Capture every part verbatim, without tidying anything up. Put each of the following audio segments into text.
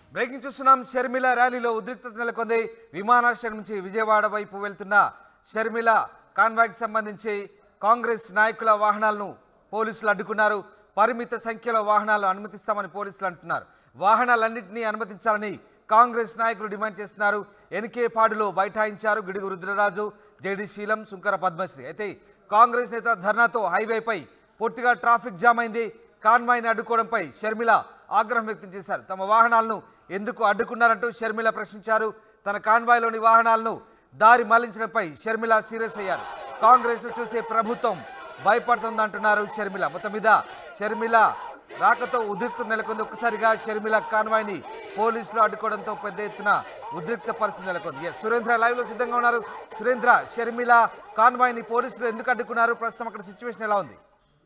Breaking చూస్తున్నాం. షర్మిల ర్యాలీలో ఉద్రిక్తత నెలకొంది. విమానాశ్రయం నుంచి విజయవాడ వైపు వెళ్తున్న షర్మిల కాన్వాయ్కి సంబంధించి కాంగ్రెస్ నాయకుల వాహనాలను పోలీసులు అడ్డుకున్నారు. పరిమిత సంఖ్యలో వాహనాలు అనుమతిస్తామని పోలీసులు అంటున్నారు. వాహనాలన్నింటినీ అనుమతించాలని కాంగ్రెస్ నాయకులు డిమాండ్ చేస్తున్నారు. ఎన్కే పాడులో బైఠాయించారు గిడుగు రుద్రరాజు, జేడి శీలం, సుంకర పద్మశ్రీ. అయితే కాంగ్రెస్ నేత ధర్నాతో హైవేపై పూర్తిగా ట్రాఫిక్ జామ్ అయింది. కాన్వాయ్ని అడ్డుకోవడంపై షర్మిల ఆగ్రహం వ్యక్తం చేశారు. తమ వాహనాలను ఎందుకు అడ్డుకున్నారంటూ షర్మిల ప్రశ్నించారు. తన కాన్వాయ్లోని వాహనాలను దారి మళ్లించడంపై షర్మిల సీరియస్ అయ్యారు. కాంగ్రెస్ను చూసే ప్రభుత్వం భయపడుతుందంటున్నారు షర్మిల. మొత్తం మీద షర్మిల రాకతో ఉద్రిక్త నెలకొంది. ఒక్కసారిగా షర్మిల కాన్వాయ్ని పోలీసులు అడ్డుకోవడంతో పెద్ద ఎత్తున ఉద్రిక్త పరిస్థితి నెలకొంది. సురేంద్ర లైవ్లో సిద్ధంగా ఉన్నారు. సురేంద్ర, షర్మిల కాన్వాయ్ని పోలీసులు ఎందుకు అడ్డుకున్నారు? ప్రస్తుతం అక్కడ సిచ్యువేషన్ ఎలా ఉంది?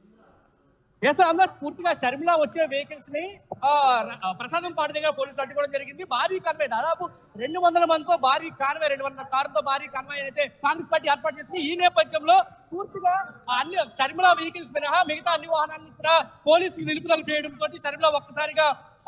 పూర్తిగా షర్మిల వచ్చే వెహికల్స్ ని ప్రసాదం పాడు దగ్గర పోలీసులు అడ్డుకోవడం జరిగింది. భారీ కాన్వాయ్, దాదాపు రెండు వందల మందితో భారీ కాన్వాయ్, రెండు వందల కారుతో భారీ కాన్వాయ్ అయితే కాంగ్రెస్ పార్టీ ఏర్పాటు చేసింది. ఈ నేపథ్యంలో పూర్తిగా అన్ని షర్మిల వెహికల్స్ మినహా మిగతా అన్ని వాహనాలను కూడా పోలీసులు నిలుపుదల చేయడంతో షర్మిల ఒక్కసారిగా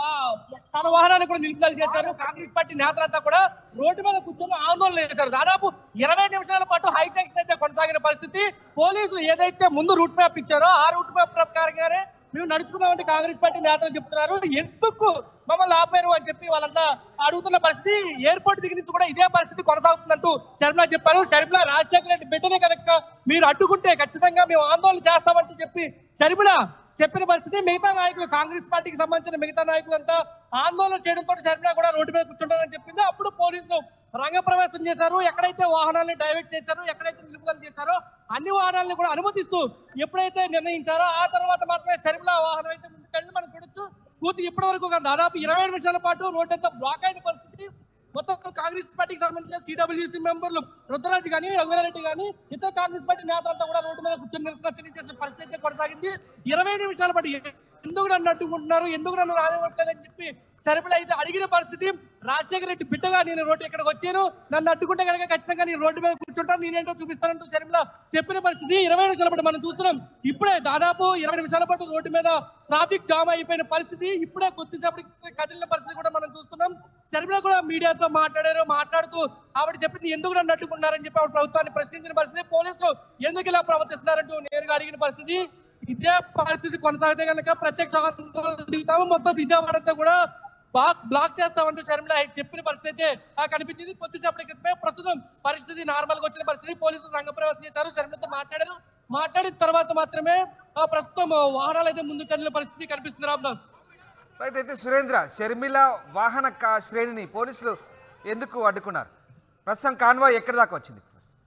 తన వాహనాన్ని కూడా నిలుపుదల చేశారు. కాంగ్రెస్ పార్టీ నేతలంతా కూడా రోడ్డు మీద కూర్చొని ఆందోళన చేశారు. దాదాపు ఇరవై నిమిషాల పాటు హై టెన్షన్ అయితే కొనసాగిన పరిస్థితి. పోలీసులు ఏదైతే ముందు రూట్ మ్యాప్ ఇచ్చారో ఆ రూట్ మ్యాప్ ప్రకారంగానే మేము నడుచుకున్నామంటే కాంగ్రెస్ పార్టీ నేతలు చెప్తున్నారు. ఎందుకు మమ్మల్ని ఆపారు అని చెప్పి వాళ్ళంతా అడుగుతున్న పరిస్థితి. ఎయిర్పోర్ట్ దగ్గర నుంచి కూడా ఇదే పరిస్థితి కొనసాగుతుందంటూ షర్మిల చెప్పారు. షర్మిల రాజశేఖర రెడ్డి బిడ్డనే కనుక మీరు అడ్డుకుంటే ఖచ్చితంగా మేము ఆందోళన చేస్తామంటూ చెప్పి షర్మిల చెప్పిన పరిస్థితి. మిగతా నాయకులు, కాంగ్రెస్ పార్టీకి సంబంధించిన మిగతా నాయకులంతా ఆందోళన చేయడంతో షర్మిల కూడా రోడ్డు మీద కూర్చుంటారని చెప్పింది. అప్పుడు పోలీసులు రంగప్రవేశం చేశారు. ఎక్కడైతే వాహనాలను డైవర్ట్ చేశారో, ఎక్కడైతే నిలుపుదల చేశారో అన్ని వాహనాలను కూడా అనుమతిస్తూ ఎప్పుడైతే నిర్ణయించారో ఆ తర్వాత మాత్రమే షర్మిల వాహనం అయితే ముందుకెళ్ళి మనం చూడొచ్చు. పూర్తి ఇప్పటి వరకు దాదాపు ఇరవై నిమిషాల పాటు రోడ్డు అంతా బ్లాక్ అయిన పరిస్థితి. మొత్తం కాంగ్రెస్ పార్టీకి సంబంధించిన సిడబ్ల్యూసీ మెంబర్లు రుద్రరాజు కానీ, రఘువీరారెడ్డి కానీ, ఇతర కాంగ్రెస్ పార్టీ నేతలంతా కూడా రోడ్డు మీద కూర్చొని నిరసన తెలియజేసే పరిస్థితి కొనసాగింది. ఇరవై నిమిషాల పాటు ఎందుకు నన్ను అడ్డుకుంటున్నారు, ఎందుకు నన్ను రానివ్వట్లేదని చెప్పి షర్మిల అయితే అడిగిన పరిస్థితి. రాజశేఖర రెడ్డి బిడ్డగా నేను రోడ్డు ఇక్కడికి వచ్చాను, నన్ను అడ్డుకుంటే కనుక ఖచ్చితంగా నేను రోడ్డు మీద కూర్చుంటాను, నేనేంటో చూపిస్తానంటూ షర్మిల చెప్పిన పరిస్థితి. ఇరవై నిమిషాల పాటు మనం చూస్తున్నాం. ఇప్పుడే దాదాపు ఇరవై నిమిషాల పాటు రోడ్డు మీద ట్రాఫిక్ జామ్ అయిపోయిన పరిస్థితి. ఇప్పుడే కొద్దిసేపటికి కదిలిన పరిస్థితి కూడా మనం చూస్తున్నాం. షర్మిల కూడా మీడియాతో మాట్లాడారు. మాట్లాడుతూ ఆవిడ చెప్పింది ఎందుకు నన్ను అడ్డుకున్నారని చెప్పి ఆవిడ ప్రభుత్వాన్ని ప్రశ్నించిన పరిస్థితి. పోలీసులు ఎందుకు ఇలా ప్రవర్తిస్తున్నారంటూ నేరుగా అడిగిన పరిస్థితి. ఇదే పరిస్థితి కొనసాగితే కనుక ప్రత్యక్ష దిగుతాము, మొత్తం విజయవాడతో కూడా బ్లాక్ బ్లాక్ చేస్తామంటూ షర్మిల చెప్పిన పరిస్థితి అయితే కనిపించింది. కొద్దిసేపటి క్రితమే ప్రస్తుతం పరిస్థితి నార్మల్ గా వచ్చిన పరిస్థితి. పోలీసులు రంగప్రవేశం చేశారు, షర్మిలతో మాట్లాడారు. మాట్లాడిన తర్వాత మాత్రమే ప్రస్తుతం వాహనాలు అయితే ముందు కదిలిన పరిస్థితి కనిపిస్తుంది. రామ్దాస్ రైట్. అయితే సురేంద్ర, షర్మిల వాహన శ్రేణిని పోలీసులు ఎందుకు అడ్డుకున్నారు? ప్రస్తుతం కాన్వాయ్ ఎక్కడి దాకా వచ్చింది?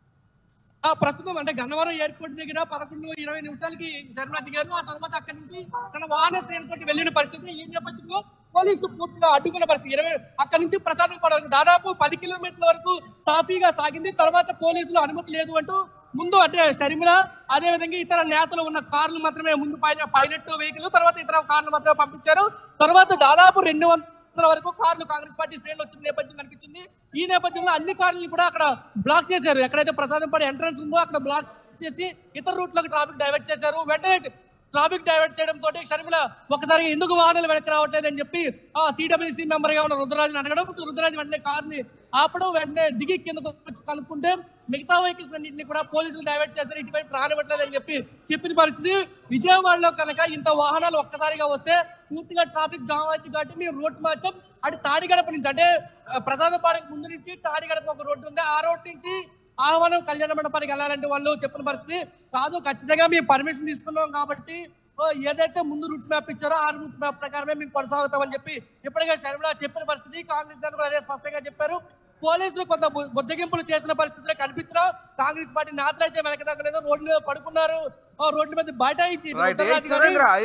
ప్రస్తుతం అంటే గన్నవరం ఎయిర్పోర్ట్ దగ్గర పదకొండు ఇరవై నిమిషాలకి షర్మిల దిగారు. ఆ తర్వాత అక్కడి నుంచి తన వాహన శ్రేణితో వెళ్ళిన పరిస్థితి. ఈ నేపథ్యంలో పోలీసులు పూర్తిగా అడ్డుకున్న పరిస్థితి. ఇరవై అక్కడి నుంచి ప్రసాదం పడవరకు దాదాపు పది కిలోమీటర్ల వరకు సాఫీగా సాగింది. తర్వాత పోలీసులు అనుమతి లేదు అంటూ ముందు అంటే షర్మిల అదే విధంగా ఇతర నేతలు ఉన్న కార్లు మాత్రమే ముందు పైన పైలట్ వెహికల్, తర్వాత ఇతర కార్లు మాత్రమే పంపించారు. తర్వాత దాదాపు రెండు వందల వరకు కార్లు కాంగ్రెస్ పార్టీ శ్రేణులు వచ్చిన నేపథ్యం కనిపించింది. ఈ నేపథ్యంలో అన్ని కార్లను కూడా అక్కడ బ్లాక్ చేశారు. ఎక్కడైతే ప్రసాదం పడే ఎంట్రన్స్ ఉందో అక్కడ బ్లాక్ చేసి ఇతర రూట్ లోకి ట్రాఫిక్ డైవర్ట్ చేశారు. వెంటనే ట్రాఫిక్ డైవర్ట్ చేయడం తోటి షర్మిల ఒకసారి ఎందుకు వాహనాలు వెనక్కి రావట్లేదు అని చెప్పి ఆ సిడబ్ల్యూసీ మెంబర్ గా ఉన్న రుద్రరాజుని అడగడం, రుద్రరాజు వెంటనే కార్ని ఆపడం, వెంటనే దిగి కిందకు వచ్చి కనుక్కుంటే మిగతా వెహికల్స్ అన్నింటినీ కూడా పోలీసులు డైవర్ట్ చేశారు. ఇటువైపు రానివ్వట్లేదు అని చెప్పి చెప్పిన పరిస్థితి. విజయవాడలో కనుక ఇంత వాహనాలు ఒక్కసారిగా వస్తే పూర్తిగా ట్రాఫిక్ జామ్ అవుతుంది కాబట్టి మేము రోడ్డు మార్చాం. అటు తాడిగడప నుంచి అంటే ప్రసాదపాడికి ముందు నుంచి తాడిగడప ఒక రోడ్డు ఉంది, ఆ రోడ్డు నుంచి ఆహ్వానం కళ్యాణ మండపానికి వెళ్ళాలంటే వాళ్ళు చెప్పిన పరిస్థితి కాదు. ఖచ్చితంగా మేము పర్మిషన్ తీసుకున్నాం కాబట్టి ఏదైతే ముందు రూట్ మ్యాప్ ఇచ్చారో ఆ రూట్ మ్యాప్ ప్రకారమే మేము కొనసాగుతామని చెప్పి ఇప్పటికే షర్మిల చెప్పిన పరిస్థితి. కాంగ్రెస్ నేతలు అదే స్పష్టంగా చెప్పారు. పోలీసులు కొంత బుజ్జగింపులు చేసిన పరిస్థితుల్లో కనిపించడం. కాంగ్రెస్ పార్టీ నేతలు అయితే వెనక దగ్గర రోడ్డు మీద పడుకున్నారు, రోడ్డు మీద బైఠాయించి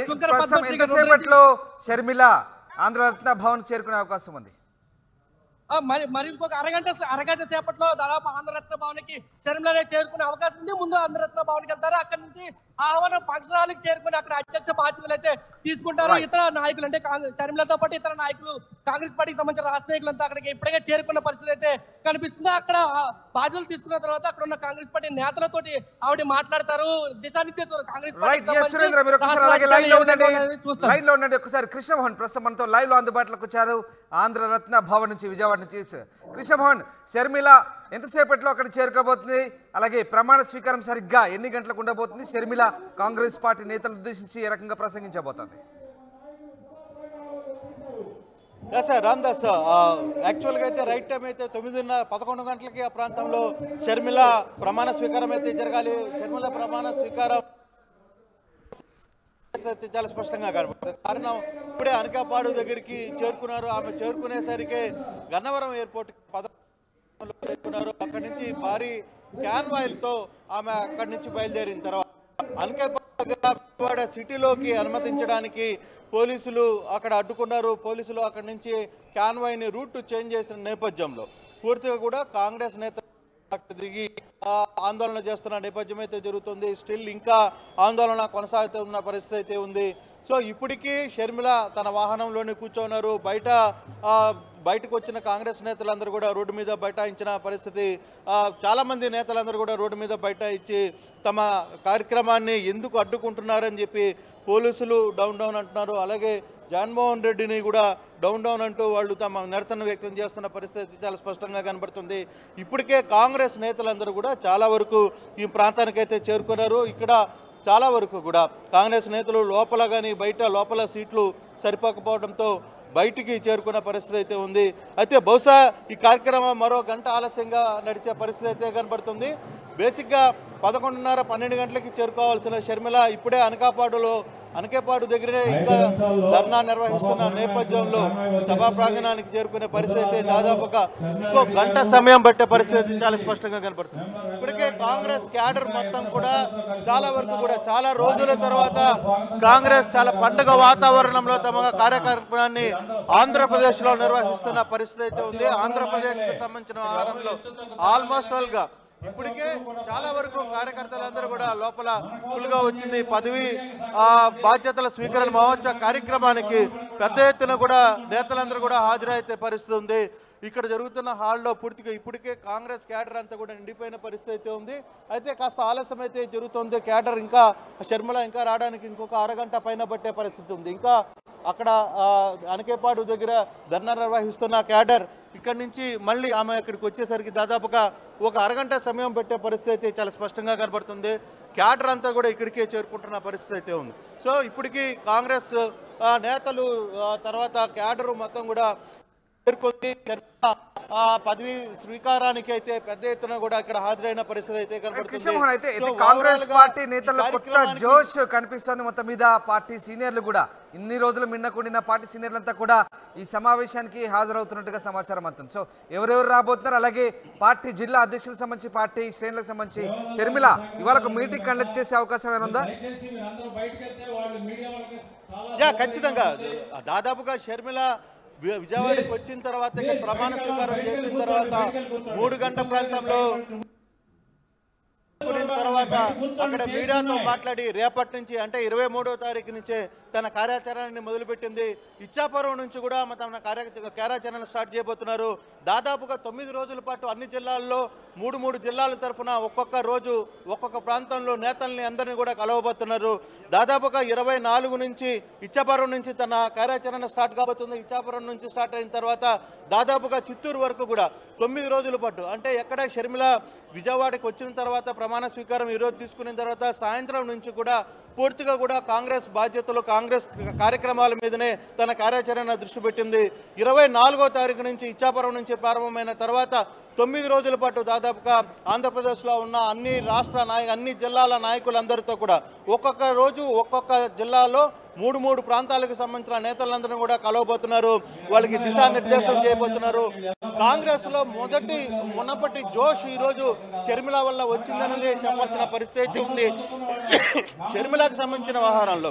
షర్మిల ఆంధ్రరత్న భవన్ చేరుకునే అవకాశం ఉంది. మరి మరి ఇంకొక అరగంట అరగంట సేపట్లో దాదాపు ఆంధ్రరత్న భవన్కి షర్మిలనే చేరుకునే అవకాశం ఉంది. ముందు ఆంధ్రరత్న భవన్కి వెళ్తారు, అక్కడ నుంచి ఆహ్వానం ఫంక్షన్ హాల్కి చేరుకుని అక్కడ అధ్యక్ష బాధ్యతలు అయితే తీసుకుంటారు. ఇతర నాయకులు అంటే షర్మిలతో పాటు ఇతర నాయకులు కాంగ్రెస్ పార్టీకి సంబంధించిన రాష్ట్ర నాయకులంతా అక్కడికి ఇప్పటికే చేరుకున్న పరిస్థితి అయితే కనిపిస్తుంది. అక్కడ బాధ్యతలు తీసుకున్న తర్వాత అక్కడ ఉన్న కాంగ్రెస్ పార్టీ నేతలతోటి ఆవిడ మాట్లాడతారు, దిశానిర్దేశం కాంగ్రెస్ పార్టీ. ఒకసారి కృష్ణమోహన్ ప్రస్తుతం మనతో లైవ్ లో అందుబాటులోకి వచ్చారు ఆంధ్రరత్న భవన్ నుంచి, విజయవాడ నుంచి. కృష్ణమోహన్, షర్మిల ఎంతసేపట్లో అక్కడ చేరుకోబోతుంది, అలాగే ప్రమాణ స్వీకారం సరిగ్గా ఎన్ని గంటలకు ఉండబోతుంది, షర్మిల కాంగ్రెస్ పార్టీ నేతలను ఉద్దేశించి ఏ రకంగా ప్రసంగించబోతోంది? సార్ రామ్దాస్, యాక్చువల్గా అయితే రైట్ టైం అయితే తొమ్మిదిన్నర పదకొండు గంటలకి ఆ ప్రాంతంలో షర్మిల ప్రమాణ స్వీకారం అయితే జరగాలి. షర్మిల ప్రమాణ స్వీకారం చాలా స్పష్టంగా కనబడుతుంది. కారణం ఇప్పుడే అనకాపాడు దగ్గరికి చేరుకున్నారు. ఆమె చేరుకునేసరికి గన్నవరం ఎయిర్పోర్ట్ పదకొండు చేరుకున్నారు. అక్కడి నుంచి భారీ క్యాన్వాయిల్తో ఆమె అక్కడి నుంచి బయలుదేరిన తర్వాత అనకాపాడు సిటీలోకి అనుమతించడానికి పోలీసులు అక్కడ అడ్డుకున్నారు. పోలీసులు అక్కడి నుంచి క్యాన్వాయ్ని రూట్ చేంజ్ చేసిన నేపథ్యంలో పూర్తిగా కూడా కాంగ్రెస్ నేత దిగి ఆందోళన చేస్తున్న నేపథ్యం అయితే జరుగుతుంది. స్టిల్ ఇంకా ఆందోళన కొనసాగుతున్న పరిస్థితి అయితే ఉంది. సో ఇప్పటికీ షర్మిల తన వాహనంలోనే కూర్చున్నారు. బయట బయటకు వచ్చిన కాంగ్రెస్ నేతలందరూ కూడా రోడ్డు మీద బైఠాయించిన పరిస్థితి. చాలామంది నేతలందరూ కూడా రోడ్డు మీద బైఠాయించి తమ కార్యక్రమాన్ని ఎందుకు అడ్డుకుంటున్నారని చెప్పి పోలీసులు డౌన్ డౌన్ అంటున్నారు. అలాగే జగన్మోహన్ రెడ్డిని కూడా డౌన్ డౌన్ అంటూ వాళ్ళు తమ నిరసన వ్యక్తం చేస్తున్న పరిస్థితి చాలా స్పష్టంగా కనబడుతుంది. ఇప్పటికే కాంగ్రెస్ నేతలందరూ కూడా చాలా వరకు ఈ ప్రాంతానికైతే చేరుకున్నారు. ఇక్కడ చాలా వరకు కూడా కాంగ్రెస్ నేతలు లోపల కానీ బయట లోపల సీట్లు సరిపోకపోవడంతో బయటికి చేరుకున్న పరిస్థితి అయితే ఉంది. అయితే బహుశా ఈ కార్యక్రమం మరో గంట ఆలస్యంగా నడిచే పరిస్థితి అయితే కనబడుతుంది. బేసిక్గా పదకొండున్నర పన్నెండు గంటలకి చేరుకోవాల్సిన షర్మిల ఇప్పుడే అనకాపాడులో అనకేపాడు దగ్గరే ఇంకా ధర్నా నిర్వహిస్తున్న నేపథ్యంలో సభా ప్రాంగణానికి చేరుకునే పరిస్థితి దాదాపుగా ఇంకో గంట సమయం పట్టే పరిస్థితి చాలా స్పష్టంగా కనబడుతుంది. ఇప్పటికే కాంగ్రెస్ క్యాడర్ మొత్తం కూడా చాలా వరకు కూడా చాలా రోజుల తర్వాత కాంగ్రెస్ చాలా పండుగ వాతావరణంలో తమ కార్యక్రమాన్ని ఆంధ్రప్రదేశ్లో నిర్వహిస్తున్న పరిస్థితి అయితే ఉంది. ఆంధ్రప్రదేశ్కి సంబంధించిన వ్యవహారంలో ఆల్మోస్ట్ ఆల్ గా ఇప్పటికే చాలా వరకు కార్యకర్తలందరూ కూడా లోపల ఫుల్గా వచ్చింది. పదవి బాధ్యతల స్వీకరణ మహోత్సవ కార్యక్రమానికి పెద్ద ఎత్తున కూడా నేతలందరూ కూడా హాజరైతే పరిస్థితి ఉంది. ఇక్కడ జరుగుతున్న హాల్లో పూర్తిగా ఇప్పటికే కాంగ్రెస్ క్యాడర్ అంతా కూడా నిండిపోయిన పరిస్థితి అయితే ఉంది. అయితే కాస్త ఆలస్యం అయితే జరుగుతుంది. క్యాడర్ ఇంకా షర్మిల ఇంకా రావడానికి ఇంకొక అరగంట పైన పట్టే పరిస్థితి ఉంది. ఇంకా అక్కడ అనకేపాడు దగ్గర ధర్నా నిర్వహిస్తున్న క్యాడర్ ఇక్కడి నుంచి మళ్ళీ ఆమె ఇక్కడికి వచ్చేసరికి దాదాపుగా ఒక అరగంట సమయం పెట్టే పరిస్థితి అయితే చాలా స్పష్టంగా కనబడుతుంది. క్యాడర్ అంతా కూడా ఇక్కడికే చేరుకుంటున్న పరిస్థితి అయితే ఉంది. సో ఇప్పటికీ కాంగ్రెస్ నేతలు తర్వాత క్యాడరు మొత్తం కూడా చేరుకుంది. పదవి స్వీకారానికి అయితే పెద్ద ఎత్తున కూడా ఇక్కడ హాజరైన పరిస్థితి అయితే కనబడుతుంది. కాంగ్రెస్ పార్టీ నేతల్లో కొత్త జోష్ కనిపిస్తుంది. మొత్తం మీద పార్టీ సీనియర్లు కూడా ఇన్ని రోజులు మిన్నకుండిన పార్టీ సీనియర్లంతా కూడా ఈ సమావేశానికి హాజరవుతున్నట్టుగా సమాచారం అవుతుంది. సో ఎవరెవరు రాబోతున్నారు, అలాగే పార్టీ జిల్లా అధ్యక్షులకు సంబంధించి పార్టీ శ్రేణులకు సంబంధించి షర్మిల ఇవాళ ఒక మీటింగ్ కండక్ట్ చేసే అవకాశం ఏమైనా ఉందా? ఖచ్చితంగా దాదాపుగా షర్మిల విజయవాడకి వచ్చిన తర్వాత ప్రమాణ స్వీకారం చేసిన తర్వాత మూడు గంటల ప్రాంతంలో తర్వాత అక్కడ మీడియాతో మాట్లాడి రేపటి నుంచి అంటే ఇరవై మూడో తారీఖు నుంచే తన కార్యాచరణని మొదలుపెట్టింది. ఇచ్చాపురం నుంచి కూడా తన కార్య కార్యాచరణ స్టార్ట్ చేయబోతున్నారు. దాదాపుగా తొమ్మిది రోజుల పాటు అన్ని జిల్లాల్లో మూడు మూడు జిల్లాల తరఫున ఒక్కొక్క రోజు ఒక్కొక్క ప్రాంతంలో నేతల్ని అందరినీ కూడా కలవబోతున్నారు. దాదాపుగా ఇరవై నాలుగు నుంచి ఇచ్చాపురం నుంచి తన కార్యాచరణ స్టార్ట్ కాబోతుంది. ఇచ్చాపురం నుంచి స్టార్ట్ అయిన తర్వాత దాదాపుగా చిత్తూరు వరకు కూడా తొమ్మిది రోజుల పాటు అంటే ఎక్కడ షర్మిల విజయవాడకి వచ్చిన తర్వాత ప్రమాణ స్వీకారం ఈరోజు తీసుకున్న తర్వాత సాయంత్రం నుంచి కూడా పూర్తిగా కూడా కాంగ్రెస్ బాధ్యతలు కాంగ్రెస్ కార్యక్రమాల మీదనే తన కార్యాచరణ దృష్టి పెట్టింది. ఇరవై నాలుగో తారీఖు నుంచి ఇచ్చాపురం నుంచి ప్రారంభమైన తర్వాత తొమ్మిది రోజుల పాటు దాదాపుగా ఆంధ్రప్రదేశ్లో ఉన్న అన్ని రాష్ట్ర నాయక అన్ని జిల్లాల నాయకులందరితో కూడా ఒక్కొక్క రోజు ఒక్కొక్క జిల్లాలో మూడు మూడు ప్రాంతాలకు సంబంధించిన నేతలందరూ కూడా కలవబోతున్నారు. వాళ్ళకి దిశానిర్దేశం చేయబోతున్నారు. కాంగ్రెస్ లో మొదటి మునపటి జోష్ ఈరోజు షర్మిల వల్ల వచ్చిందనేది చెప్పాల్సిన పరిస్థితి ఉంది. షర్మిలకు సంబంధించిన వ్యవహారంలో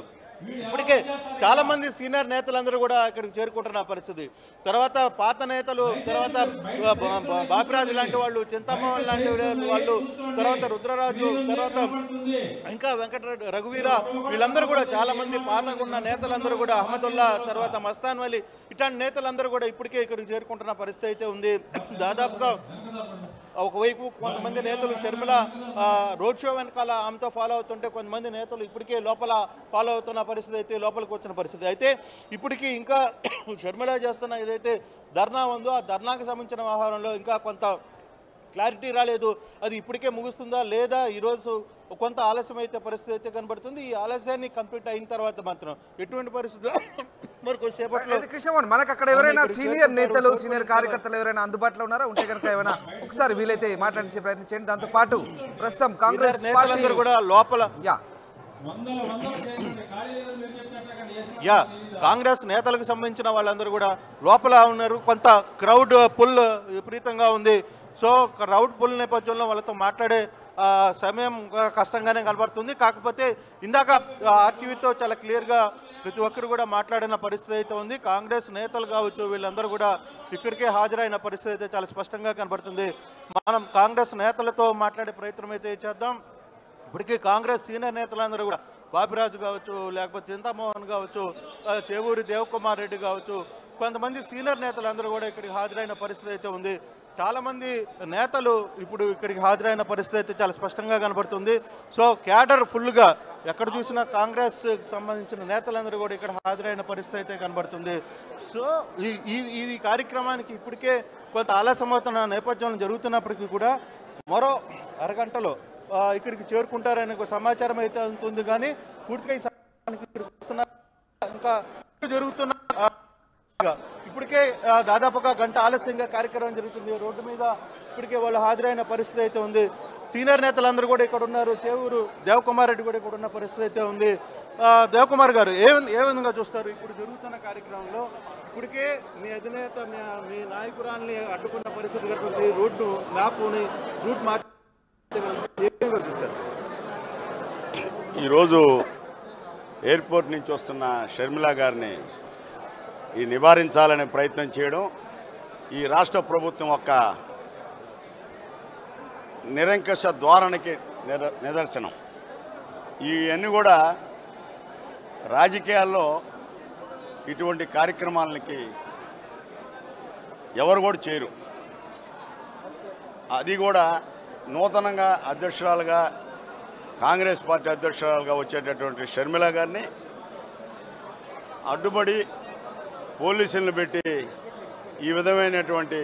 ఇప్పటికే చాలా మంది సీనియర్ నేతలందరూ కూడా ఇక్కడికి చేరుకుంటున్న పరిస్థితి. తర్వాత పాత నేతలు, తర్వాత బాపిరాజు లాంటి వాళ్ళు, చింతమ్మోహన్ లాంటి వాళ్ళు, తర్వాత రుద్రరాజు, తర్వాత ఇంకా వెంకట రఘువీర, వీళ్ళందరూ కూడా చాలా మంది పాతకున్న నేతలందరూ కూడా, అహ్మదుల్లా, తర్వాత మస్తాన్ వలి, ఇట్లాంటి నేతలందరూ కూడా ఇప్పటికే ఇక్కడికి చేరుకుంటున్న పరిస్థితి అయితే ఉంది. దాదాపుగా ఒకవైపు కొంతమంది నేతలు షర్మిల రోడ్ షో వెనకాల ఆమెతో ఫాలో అవుతుంటే, కొంతమంది నేతలు ఇప్పటికే లోపల ఫాలో అవుతున్న పరిస్థితి అయితే, లోపలికి వచ్చిన పరిస్థితి అయితే ఇప్పటికీ ఇంకా షర్మిల చేస్తున్న ఏదైతే ధర్నా ఉందో ఆ ధర్నాకి సంబంధించిన వ్యవహారంలో ఇంకా కొంత క్లారిటీ రాలేదు. అది ఇప్పటికే ముగుస్తుందా లేదా, ఈరోజు కొంత ఆలస్యం అయితే పరిస్థితి అయితే కనబడుతుంది. ఈ ఆలస్యాన్ని కంప్లీట్ అయిన తర్వాత మాత్రం ఎటువంటి పరిస్థితుల్లో మరి కొద్దిసేపట్లో కృష్ణమోహన్, మనకు అక్కడ ఎవరైనా సీనియర్ నేతలు, సీనియర్ కార్యకర్తలు ఎవరైనా అందుబాటులో ఉన్నారా? ఉంటే కనుక ఏమైనా ఒకసారి వీలైతే మాట్లాడించే ప్రయత్నం చేయండి. దాంతో పాటు ప్రస్తుతం కాంగ్రెస్ నేతలందరూ కూడా లోపల యా యా కాంగ్రెస్ నేతలకు సంబంధించిన వాళ్ళందరూ కూడా లోపల ఉన్నారు. కొంత క్రౌడ్ పుల్ విపరీతంగా ఉంది. సో క్రౌడ్ పుల్ నేపథ్యంలో వాళ్ళతో మాట్లాడే సమయం కష్టంగానే కనబడుతుంది. కాకపోతే ఇందాక ఆర్టీవీతో చాలా క్లియర్గా ప్రతి ఒక్కరు కూడా మాట్లాడిన పరిస్థితి అయితే ఉంది. కాంగ్రెస్ నేతలు కావచ్చు, వీళ్ళందరూ కూడా ఇక్కడికే హాజరైన పరిస్థితి అయితే చాలా స్పష్టంగా కనబడుతుంది. మనం కాంగ్రెస్ నేతలతో మాట్లాడే ప్రయత్నం అయితే చేద్దాం. ఇప్పటికీ కాంగ్రెస్ సీనియర్ నేతలందరూ కూడా, బాపిరాజు కావచ్చు, లేకపోతే చింతామోహన్ కావచ్చు, చేవూరి దేవకుమార్ రెడ్డి కావచ్చు, కొంతమంది సీనియర్ నేతలందరూ కూడా ఇక్కడికి హాజరైన పరిస్థితి అయితే ఉంది. చాలామంది నేతలు ఇప్పుడు ఇక్కడికి హాజరైన పరిస్థితి అయితే చాలా స్పష్టంగా కనబడుతుంది. సో క్యాడర్ ఫుల్గా ఎక్కడ చూసినా కాంగ్రెస్ సంబంధించిన నేతలందరూ కూడా ఇక్కడ హాజరైన పరిస్థితి అయితే కనబడుతుంది. సో ఈ ఈ కార్యక్రమానికి ఇప్పటికే కొంత ఆలస్యమవుతున్న నేపథ్యంలో జరుగుతున్నప్పటికీ కూడా మరో అరగంటలో ఇక్కడికి చేరుకుంటారనే ఒక సమాచారం అయితే ఉంటుంది. కానీ పూర్తిగా ఈ ఇంకా జరుగుతున్న ఇప్పటికే దాదాపుగా గంట ఆలస్యంగా కార్యక్రమం జరుగుతుంది. రోడ్డు మీద ఇప్పటికే వాళ్ళు హాజరైన పరిస్థితి అయితే ఉంది. సీనియర్ నేతలందరూ కూడా ఇక్కడ ఉన్నారు. చేవూరు దేవకుమార్ రెడ్డి కూడా ఇక్కడ ఉన్న పరిస్థితి అయితే ఉంది. దేవకుమార్ గారు, ఏ ఏ విధంగా చూస్తారు ఇప్పుడు జరుగుతున్న కార్యక్రమంలో? ఇప్పటికే మీ అధినేత, మీ నాయకురాల్ని అడ్డుకున్న పరిస్థితి కట్టుకుంది. రోడ్డు మ్యాప్ని రూట్ మార్చి ఏ విధంగా చూస్తారు? ఈరోజు ఎయిర్పోర్ట్ నుంచి వస్తున్న షర్మిల గారిని ఈ నివారించాలనే ప్రయత్నం చేయడం ఈ రాష్ట్ర ప్రభుత్వం యొక్క నిరంకుశ ధోరణికి నిదర్శనం. ఇవన్నీ కూడా రాజకీయాల్లో ఇటువంటి కార్యక్రమాలకి ఎవరు కూడా చేయరు. అది కూడా నూతనంగా అధ్యక్షురాలుగా, కాంగ్రెస్ పార్టీ అధ్యక్షురాలుగా వచ్చేటటువంటి షర్మిల గారిని అడ్డుపడి పోలీసులను పెట్టి ఈ విధమైనటువంటి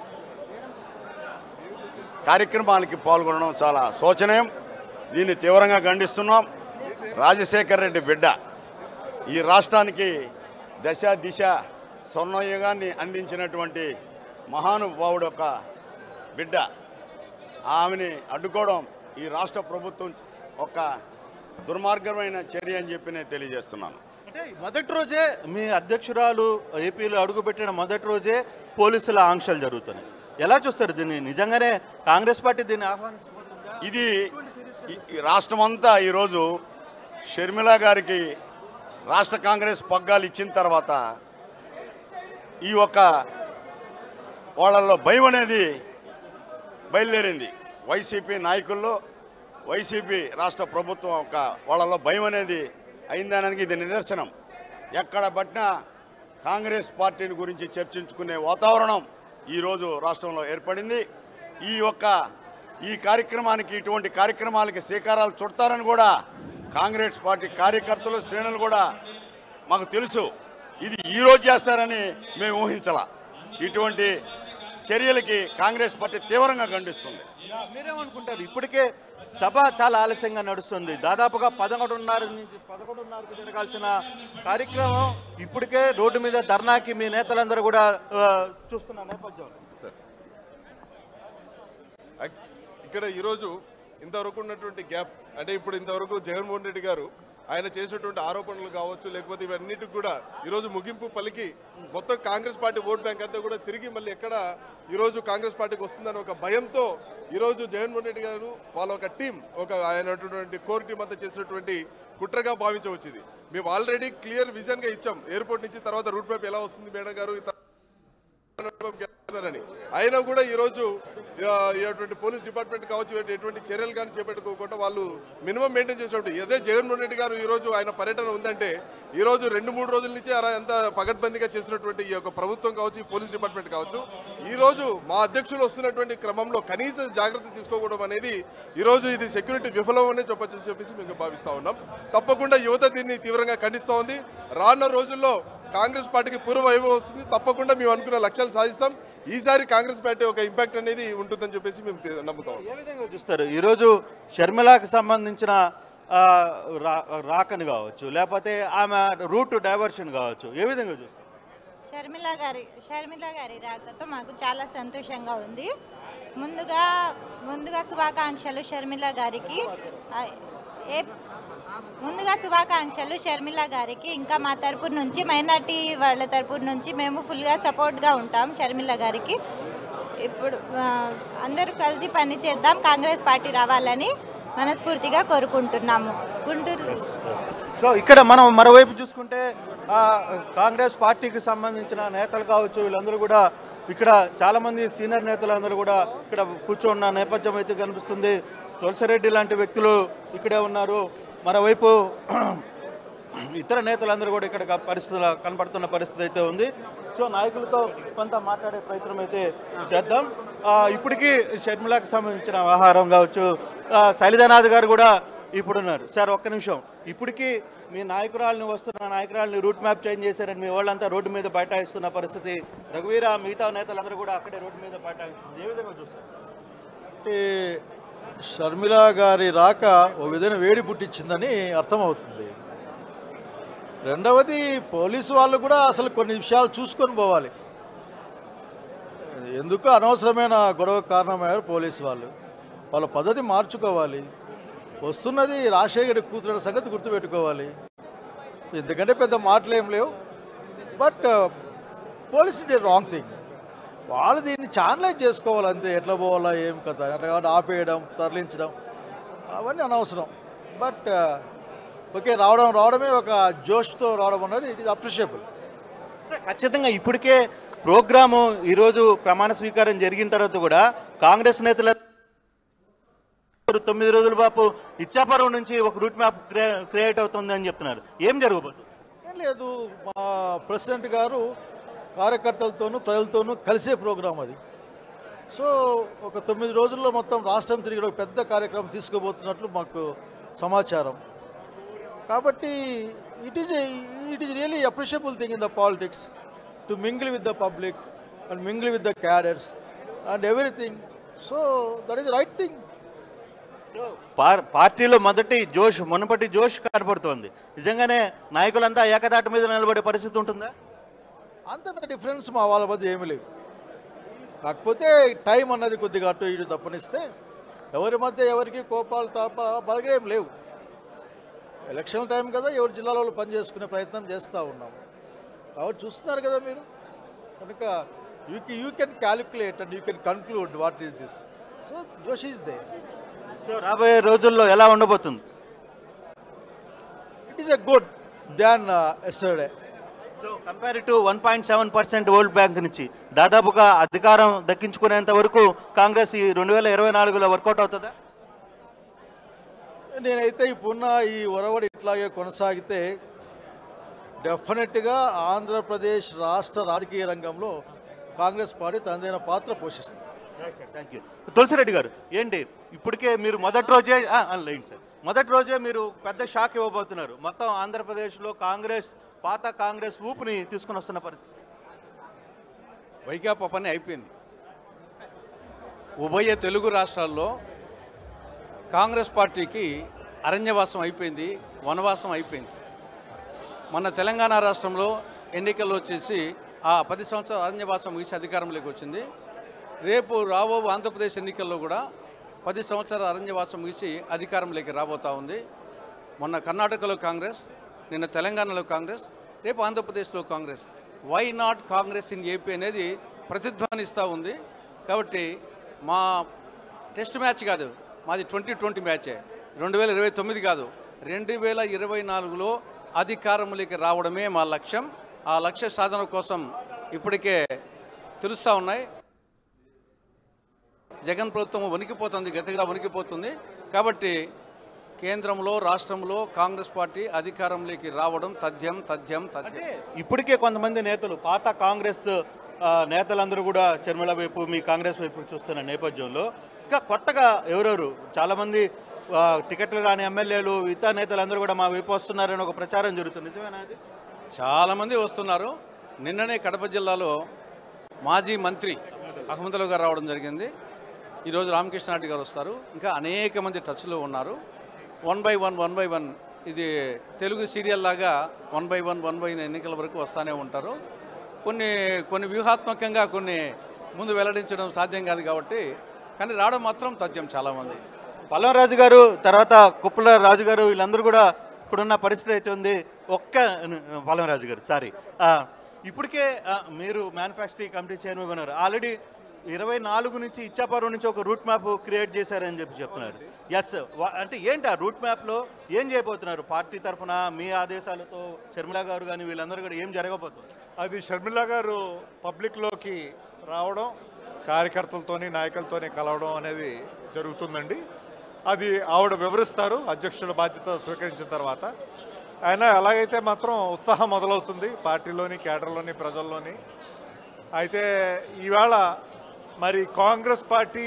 కార్యక్రమాలకి పాల్గొనడం చాలా శోచనీయం. దీన్ని తీవ్రంగా ఖండిస్తున్నాం. రాజశేఖర్ రెడ్డి బిడ్డ, ఈ రాష్ట్రానికి దశ దిశ స్వర్ణయుగాన్ని అందించినటువంటి మహానుభావుడు యొక్క బిడ్డ, ఆమెని అడ్డుకోవడం ఈ రాష్ట్ర ప్రభుత్వం ఒక దుర్మార్గమైన చర్య అని చెప్పి నేను తెలియజేస్తున్నాను. అంటే మొదటి రోజే మీ అధ్యక్షురాలు ఏపీలో అడుగుపెట్టిన మొదటి రోజే పోలీసుల ఆంక్షలు జరుగుతున్నాయి. ఎలా చూస్తారు దీన్ని? నిజంగానే కాంగ్రెస్ పార్టీ దీన్ని ఆహ్వానించబోతుందా? ఇది రాష్ట్రమంతా ఈరోజు షర్మిల గారికి రాష్ట్ర కాంగ్రెస్ పగ్గాలు ఇచ్చిన తర్వాత ఈ ఒక్క వాళ్ళల్లో భయం అనేది బయలుదేరింది. వైసీపీ నాయకుల్లో, వైసీపీ రాష్ట్ర ప్రభుత్వం యొక్క వాళ్ళలో భయం అనేది అయిందానికి ఇది నిదర్శనం. ఎక్కడ పట్టినా కాంగ్రెస్ పార్టీని గురించి చర్చించుకునే వాతావరణం ఈరోజు రాష్ట్రంలో ఏర్పడింది. ఈ యొక్క ఈ కార్యక్రమానికి, ఇటువంటి కార్యక్రమాలకి శ్రీకారాలు చుడతారని కూడా కాంగ్రెస్ పార్టీ కార్యకర్తలు, శ్రేణులు కూడా మాకు తెలుసు. ఇది ఈరోజు చేస్తారని మేము ఊహించాల. ఇటువంటి చర్యలకి కాంగ్రెస్ పార్టీ తీవ్రంగా ఖండిస్తుంది. మీరేమనుకుంటారు? ఇప్పటికే సభ చాలా ఆలస్యంగా నడుస్తుంది. దాదాపుగా పదకొండున్నర నుంచి పదకొండున్నరకు జరగాల్సిన కార్యక్రమం ఇప్పటికే రోడ్డు మీద ధర్నాకి మీ నేతలందరూ కూడా చూస్తున్న నేపథ్యం. సార్, ఇక్కడ ఈరోజు ఇంతవరకు ఉన్నటువంటి గ్యాప్, అంటే ఇప్పుడు ఇంతవరకు జగన్మోహన్ రెడ్డి గారు ఆయన చేసినటువంటి ఆరోపణలు కావచ్చు, లేకపోతే ఇవన్నిటికి కూడా ఈరోజు ముగింపు పలికి మొత్తం కాంగ్రెస్ పార్టీ ఓట్ బ్యాంక్ అంతా కూడా తిరిగి మళ్ళీ ఎక్కడ ఈరోజు కాంగ్రెస్ పార్టీకి వస్తుందని ఒక భయంతో ఈరోజు జగన్మోహన్ రెడ్డి గారు వాళ్ళ ఒక టీం ఒక ఆయన కోర్ టీం అంతా చేసినటువంటి కుట్రగా భావించవచ్చింది. మేము ఆల్రెడీ క్లియర్ విజన్గా ఇచ్చాం ఎయిర్పోర్ట్ నుంచి తర్వాత రూట్ మ్యాప్ ఎలా వస్తుంది మేడం గారు అని. అయినా కూడా ఈరోజు ఇటువంటి పోలీస్ డిపార్ట్మెంట్ కావచ్చు ఎటువంటి చర్యలు కానీ చేపట్టుకోకుండా వాళ్ళు మినిమం మెయింటైన్ చేసినట్టు అదే జగన్మోహన్ రెడ్డి గారు ఈరోజు ఆయన పర్యటన ఉందంటే ఈరోజు రెండు మూడు రోజుల నుంచి ఎంత పగడ్బందీగా చేసినటువంటి ఈ యొక్క ప్రభుత్వం కావచ్చు ఈ పోలీస్ డిపార్ట్మెంట్ కావచ్చు ఈరోజు మా అధ్యక్షులు వస్తున్నటువంటి క్రమంలో కనీస జాగ్రత్త తీసుకోవడం అనేది ఈరోజు ఇది సెక్యూరిటీ విఫలం అని చెప్పచ్చు చెప్పేసి మేము భావిస్తూ ఉన్నాం. తప్పకుండా యువత దీన్ని తీవ్రంగా ఖండిస్తూ ఉంది. రానున్న రోజుల్లో కాంగ్రెస్ పార్టీకి పూర్వ వైభవం వస్తుంది. తప్పకుండా మేము అనుకున్న లక్ష్యాలు సాధిస్తాం. ఈసారి కాంగ్రెస్ పార్టీ ఒక ఇంపాక్ట్ అనేది ఉంటుందని చెప్పేసి మేము నమ్ముతాం. ఏ విధంగా చూస్తారు ఈరోజు షర్మిలాకి సంబంధించిన రాకని కావచ్చు లేకపోతే ఆమె రూట్ డైవర్షన్ కావచ్చు, ఏ విధంగా చూస్తారు? షర్మిల గారి షర్మిల గారి రాకతో మాకు చాలా సంతోషంగా ఉంది. ముందుగా ముందుగా శుభాకాంక్షలు షర్మిల గారికి. ఏ ముందుగా శుభాకాంక్షలు షర్మిల గారికి. ఇంకా మా తరపు నుంచి మైనార్టీ వాళ్ళ తరపు నుంచి మేము ఫుల్గా సపోర్ట్గా ఉంటాం షర్మిల గారికి. ఇప్పుడు అందరూ కలిసి పని చేద్దాం, కాంగ్రెస్ పార్టీ రావాలని మనస్ఫూర్తిగా కోరుకుంటున్నాము. గుంటూరు సో ఇక్కడ మనం మరోవైపు చూసుకుంటే కాంగ్రెస్ పార్టీకి సంబంధించిన నేతలు కావచ్చు వీళ్ళందరూ కూడా ఇక్కడ చాలామంది సీనియర్ నేతలందరూ కూడా ఇక్కడ కూర్చున్న నేపథ్యం అయితే కనిపిస్తుంది. తులసిరెడ్డి లాంటి వ్యక్తులు ఇక్కడే ఉన్నారు. మరోవైపు ఇతర నేతలందరూ కూడా ఇక్కడ పరిస్థితులు కనపడుతున్న పరిస్థితి అయితే ఉంది. సో నాయకులతో కొంత మాట్లాడే ప్రయత్నం అయితే చేద్దాం. ఇప్పటికీ షర్మిలాకి సంబంధించిన వ్యవహారం కావచ్చు, శైలజానాథ్ గారు కూడా ఇప్పుడు ఉన్నారు. సార్ ఒక్క నిమిషం, ఇప్పటికీ మీ నాయకురాలని వస్తున్న నాయకురాలని రూట్ మ్యాప్ చేంజ్ చేశారని మీ వాళ్ళంతా రోడ్డు మీద బైఠాయిస్తున్న పరిస్థితి, రఘువీర మిగతా నేతలందరూ కూడా అక్కడే రోడ్డు మీద బైఠాయిస్తుంది, ఏ విధంగా చూస్తారు? అంటే షర్మిల గారి రాక ఓ విధంగా వేడి పుట్టించిందని అర్థమవుతుంది. రెండవది పోలీసు వాళ్ళు కూడా అసలు కొన్ని విషయాలు చూసుకొని పోవాలి. ఎందుకు అనవసరమైన గొడవ కారణమయ్యారు పోలీసు వాళ్ళు. వాళ్ళ పద్ధతి మార్చుకోవాలి. వస్తున్నది రాజశేఖర్ కూతురు సంగతి గుర్తుపెట్టుకోవాలి. ఎందుకంటే పెద్ద మాటలు ఏం లేవు. But police the wrong thing. వాళ్ళు దీన్ని ఛానలైజ్ చేసుకోవాలి అంతే. ఎట్లా పోవాలా ఏం కదా అట్లా ఆపేయడం తరలించడం అవన్నీ అనవసరం. బట్ ఓకే రావడం రావడమే ఒక జోష్తో రావడం అన్నది ఇట్ ఈస్ అప్రిషియబుల్. సార్ ఖచ్చితంగా ఇప్పటికే ప్రోగ్రాము ఈరోజు ప్రమాణ స్వీకారం జరిగిన తర్వాత కూడా కాంగ్రెస్ నేతల తొమ్మిది రోజుల పాపు ఇచ్చాపురం నుంచి ఒక రూట్ మ్యాప్ క్రియేట్ అవుతుంది అని చెప్తున్నారు. ఏం జరగబోతుంది? ఏం లేదు, మా ప్రెసిడెంట్ గారు కార్యకర్తలతోనూ ప్రజలతోనూ కలిసే ప్రోగ్రాం అది. సో ఒక తొమ్మిది రోజుల్లో మొత్తం రాష్ట్రం తిరిగి ఒక పెద్ద కార్యక్రమం తీసుకోబోతున్నట్లు మాకు సమాచారం. కాబట్టి it is it is really appreciable thing in the politics to mingle with the public and mingle with the cadres and everything. So that is right thing. పార్టీలో మొదటి జోష్ మునుపటి జోష్ కనపడుతోంది. నిజంగానే నాయకులంతా ఏకదాటి మీద నిలబడే పరిస్థితి ఉంటుందా? అంత పెద్ద డిఫరెన్స్ మా వాళ్ళ మధ్య ఏమీ లేవు. కాకపోతే టైం అన్నది కొద్దిగా అటు ఇటు తప్పనిస్తే ఎవరి మధ్య ఎవరికి కోపాలు తప్ప బలగేం లేవు. ఎలక్షన్ టైం కదా, ఎవరి జిల్లాలో పని చేసుకునే ప్రయత్నం చేస్తూ ఉన్నాము. కాబట్టి చూస్తున్నారు కదా మీరు. కనుక you you can calculate and you can conclude what is this. So జోష్ ఈస్ దే. సో రాబోయే రోజుల్లో ఎలా ఉండబోతుంది? It is a good than yesterday. So compare to one point seven percent world bank నుంచి దాదాపుగా అధికారం దక్కించుకునేంత వరకు కాంగ్రెస్ ఈ రెండు వేల ఇరవై నాలుగులో వర్కౌట్ అవుతుందా? నేనైతే ఇప్పుడున్న ఈ ఒరవడి ఇట్లాగే కొనసాగితే డెఫినెట్గా ఆంధ్రప్రదేశ్ రాష్ట్ర రాజకీయ రంగంలో కాంగ్రెస్ పార్టీ తనదైన పాత్ర పోషిస్తుంది. Thank you. తులసిరెడ్డి గారు, ఏంటి ఇప్పటికే మీరు మొదటి రోజే లేదు సార్ మొదటి రోజే మీరు పెద్ద షాక్ ఇవ్వబోతున్నారు. మొత్తం ఆంధ్రప్రదేశ్లో కాంగ్రెస్ పాత కాంగ్రెస్ ఊపుని తీసుకుని వస్తున్న పరిస్థితి. వైకాపా పని అయిపోయింది. ఉభయ తెలుగు రాష్ట్రాల్లో కాంగ్రెస్ పార్టీకి అరణ్యవాసం అయిపోయింది, వనవాసం అయిపోయింది. మన తెలంగాణ రాష్ట్రంలో ఎన్నికల్లో వచ్చేసి ఆ పది సంవత్సరాల అరణ్యవాసం ముగిసి అధికారంలోకి వచ్చింది. రేపు రాబో ఆంధ్రప్రదేశ్ ఎన్నికల్లో కూడా పది సంవత్సరాల అరణ్యవాసం ముగిసి అధికారంలోకి రాబోతూ ఉంది. మొన్న కర్ణాటకలో కాంగ్రెస్, నిన్న తెలంగాణలో కాంగ్రెస్, రేపు ఆంధ్రప్రదేశ్లో Congress. Why not Congress in AP అనేది ప్రతిధ్వనిస్తూ ఉంది. కాబట్టి మా టెస్ట్ మ్యాచ్ కాదు, మాది ట్వంటీ ట్వంటీ మ్యాచే. రెండు వేల ఇరవై తొమ్మిది కాదు, రెండు వేల ఇరవై నాలుగులో అధికారంలోకి రావడమే మా లక్ష్యం. ఆ లక్ష్య సాధన కోసం ఇప్పటికే తెలుస్తూ ఉన్నాయి. జగన్ ప్రభుత్వం వణికిపోతుంది, గజగజ వణికిపోతుంది. కాబట్టి కేంద్రంలో రాష్ట్రంలో కాంగ్రెస్ పార్టీ అధికారంలోకి రావడం తథ్యం తథ్యం తథ్యం. ఇప్పటికే కొంతమంది నేతలు పాత కాంగ్రెస్ ఆ, నేతలందరూ కూడా షర్మిల వైపు మీ కాంగ్రెస్ వైపు చూస్తున్న నేపథ్యంలో ఇంకా కొత్తగా ఎవరెవరు చాలామంది ఆ, టికెట్లు రాని ఎమ్మెల్యేలు ఇతర నేతలందరూ కూడా మా వైపు వస్తున్నారని ఒక ప్రచారం జరుగుతుంది. నిజమేనా అది? చాలామంది వస్తున్నారు. నిన్ననే కడప జిల్లాలో మాజీ మంత్రి అహ్మద్రావు గారు రావడం జరిగింది. ఈరోజు రామకృష్ణారెడ్డి గారు వస్తారు. ఇంకా అనేక మంది టచ్లో ఉన్నారు. One by one one by one ఇది తెలుగు సీరియల్ లాగా one by one one by ఎన్నికల వరకు వస్తూనే ఉంటారు. కొన్ని కొన్ని వ్యూహాత్మకంగా కొన్ని ముందు వెల్లడించడం సాధ్యం కాదు కాబట్టి, కానీ రావడం మాత్రం తథ్యం. చాలామంది పల్లం రాజు గారు తర్వాత కుప్పల రాజు గారు వీళ్ళందరూ కూడా ఇప్పుడున్న పరిస్థితి అయితే ఉంది. ఒక్క పల్లం రాజు గారు సారీ ఇప్పటికే ఆ, మీరు మ్యానుఫ్యాక్చరింగ్ కమిటీ చైర్మన్ ఉన్నారు. ఆల్రెడీ ఇరవై నాలుగు నుంచి ఇచ్చాపురం నుంచి ఒక రూట్ మ్యాప్ క్రియేట్ చేశారని చెప్పి చెప్తున్నారు. ఎస్, అంటే ఏంటి ఆ రూట్ మ్యాప్లో ఏం చేయబోతున్నారు? పార్టీ తరఫున మీ ఆదేశాలతో షర్మిల గారు కానీ వీళ్ళందరూ కూడా ఏం జరగబోతుంది? అది షర్మిల గారు పబ్లిక్లోకి రావడం, కార్యకర్తలతోని నాయకులతోని కలవడం అనేది జరుగుతుందండి. అది ఆవిడ వివరిస్తారు అధ్యక్షుల బాధ్యత స్వీకరించిన తర్వాత. అయినా ఎలాగైతే మాత్రం ఉత్సాహం మొదలవుతుంది పార్టీలోని, కేడర్లోని, ప్రజల్లోని. అయితే ఈవేళ మరి కాంగ్రెస్ పార్టీ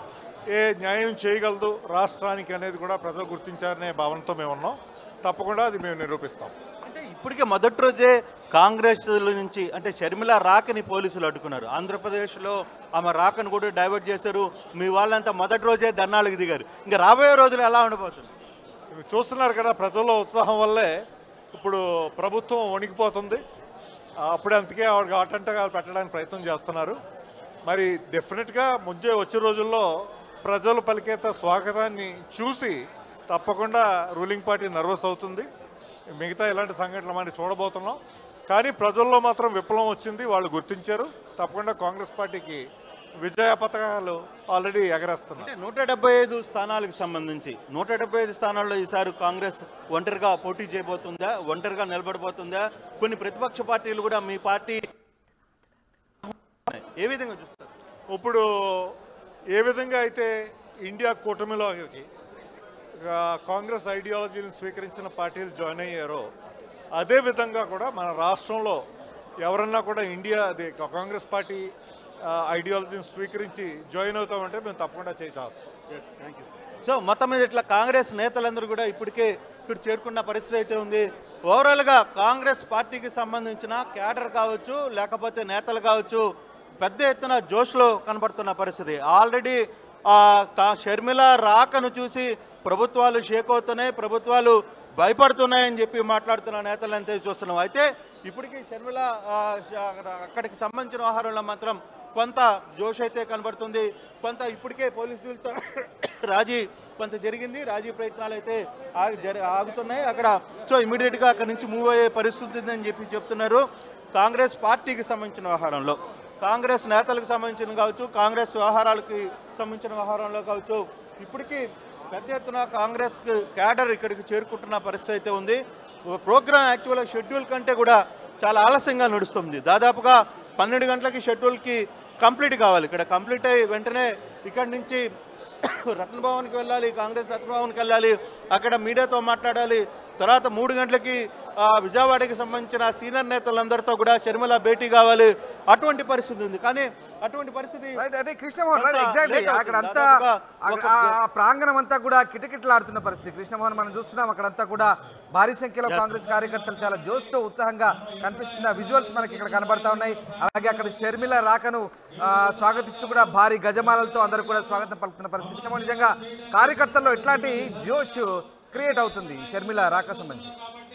ఏ న్యాయం చేయగలదు రాష్ట్రానికి అనేది కూడా ప్రజలు గుర్తించారనే భావనతో మేము ఉన్నాం. తప్పకుండా అది మేము నిరూపిస్తాం. అంటే ఇప్పటికే మొదటి రోజే కాంగ్రెస్ నుంచి అంటే షర్మిల రాకని పోలీసులు అడ్డుకున్నారు. ఆంధ్రప్రదేశ్లో ఆమె రాకను కూడా డైవర్ట్ చేశారు. మీ వాళ్ళంతా మొదటి రోజే ధర్నాలకు దిగారు. ఇంకా రాబోయే రోజులు ఎలా ఉండబోతుంది? మీరు చూస్తున్నారు కదా, ప్రజల్లో ఉత్సాహం వల్లే ఇప్పుడు ప్రభుత్వం వణికిపోతుంది. అప్పుడే అందుకే ఆవిడకి ఆటంటకాలు పెట్టడానికి ప్రయత్నం చేస్తున్నారు. మరి డెఫినెట్గా ముందే వచ్చే రోజుల్లో ప్రజలు పలికేత స్వాగతాన్ని చూసి తప్పకుండా రూలింగ్ పార్టీ నర్వస్ అవుతుంది. మిగతా ఇలాంటి సంఘటనలు మనం చూడబోతున్నాం. కానీ ప్రజల్లో మాత్రం విప్లవం వచ్చింది, వాళ్ళు గుర్తించారు. తప్పకుండా కాంగ్రెస్ పార్టీకి విజయ పథకాలు ఆల్రెడీ ఎగరేస్తున్నారు. నూట డెబ్బై ఐదు స్థానాలకు సంబంధించి నూట డెబ్బై ఐదు స్థానాల్లో ఈసారి కాంగ్రెస్ ఒంటరిగా పోటీ చేయబోతుందా, ఒంటరిగా నిలబడిపోతుందా? కొన్ని ప్రతిపక్ష పార్టీలు కూడా మీ పార్టీ ఏ విధంగా చూస్తారు? ఇప్పుడు ఏ విధంగా అయితే ఇండియా కూటమిలోకి కాంగ్రెస్ ఐడియాలజీని స్వీకరించిన పార్టీలు జాయిన్ అయ్యారో అదేవిధంగా కూడా మన రాష్ట్రంలో ఎవరన్నా కూడా ఇండియా అది కాంగ్రెస్ పార్టీ ఐడియాలజీని స్వీకరించి జాయిన్ అవుతామంటే మేము తప్పకుండా చేసి చేస్తాం. సో మొత్తం మీద ఇట్లా కాంగ్రెస్ నేతలందరూ కూడా ఇప్పటికే ఇక్కడ చేరుకున్న పరిస్థితి అయితే ఉంది. ఓవరాల్గా కాంగ్రెస్ పార్టీకి సంబంధించిన క్యాడర్ కావచ్చు, లేకపోతే నేతలు కావచ్చు, పెద్ద ఎత్తున జోష్లో కనబడుతున్న పరిస్థితి. ఆల్రెడీ షర్మిల రాకను చూసి ప్రభుత్వాలు షేక్ అవుతున్నాయి, ప్రభుత్వాలు భయపడుతున్నాయని చెప్పి మాట్లాడుతున్న నేతలు అంతే చూస్తున్నాం. అయితే ఇప్పటికీ షర్మిల అక్కడికి సంబంధించిన వ్యవహారంలో మాత్రం కొంత జోష్ అయితే కనబడుతుంది. కొంత ఇప్పటికే పోలీసులతో రాజీ కొంత జరిగింది, రాజీ ప్రయత్నాలు అయితే ఆగి జరి ఆగుతున్నాయి అక్కడ. సో ఇమీడియట్గా అక్కడి నుంచి మూవ్ అయ్యే పరిస్థితి ఉందని చెప్పి చెప్తున్నారు. కాంగ్రెస్ పార్టీకి సంబంధించిన వ్యవహారంలో, కాంగ్రెస్ నేతలకు సంబంధించిన కావచ్చు, కాంగ్రెస్ వ్యవహారాలకి సంబంధించిన వ్యవహారంలో కావచ్చు, ఇప్పటికీ పెద్ద ఎత్తున కాంగ్రెస్ క్యాడర్ ఇక్కడికి చేరుకుంటున్న పరిస్థితి అయితే ఉంది. ప్రోగ్రామ్ యాక్చువల్గా షెడ్యూల్ కంటే కూడా చాలా ఆలస్యంగా నడుస్తుంది. దాదాపుగా పన్నెండు గంటలకి షెడ్యూల్కి కంప్లీట్ కావాలి. ఇక్కడ కంప్లీట్ అయ్యి వెంటనే ఇక్కడి నుంచి రత్నభవన్కి వెళ్ళాలి, కాంగ్రెస్ రత్నభవన్కి వెళ్ళాలి, అక్కడ మీడియాతో మాట్లాడాలి. తర్వాత మూడు గంటలకి విజయవాడకి సంబంధించిన సీనియర్ నేతలందరితో కూడా షర్మిల భేటీ కావాలి. అటువంటి పరిస్థితి ఉంది. కానీ అటువంటి పరిస్థితి కృష్ణమోహన్ ఎగ్జాక్ట్లీ అక్కడంతా ప్రాంగణం అంతా కూడా కిటకిటలాడుతున్న పరిస్థితి. కృష్ణమోహన్ మనం చూస్తున్నాం అక్కడంతా కూడా భారీ సంఖ్యలో కాంగ్రెస్ కార్యకర్తలు చాలా జోష్తో ఉత్సాహంగా కనిపిస్తున్న విజువల్స్ మనకి ఇక్కడ కనబడతా ఉన్నాయి. అలాగే అక్కడ షర్మిల రాకను స్వాగతిస్తూ కూడా భారీ గజమాలతో అందరూ కూడా స్వాగతం పలుకుతున్న పరిస్థితి. కృష్ణమోహన్ నిజంగా కార్యకర్తల్లో ఎట్లాంటి జోష్ క్రియేట్ అవుతుంది షర్మిల రాక సంబంధించి?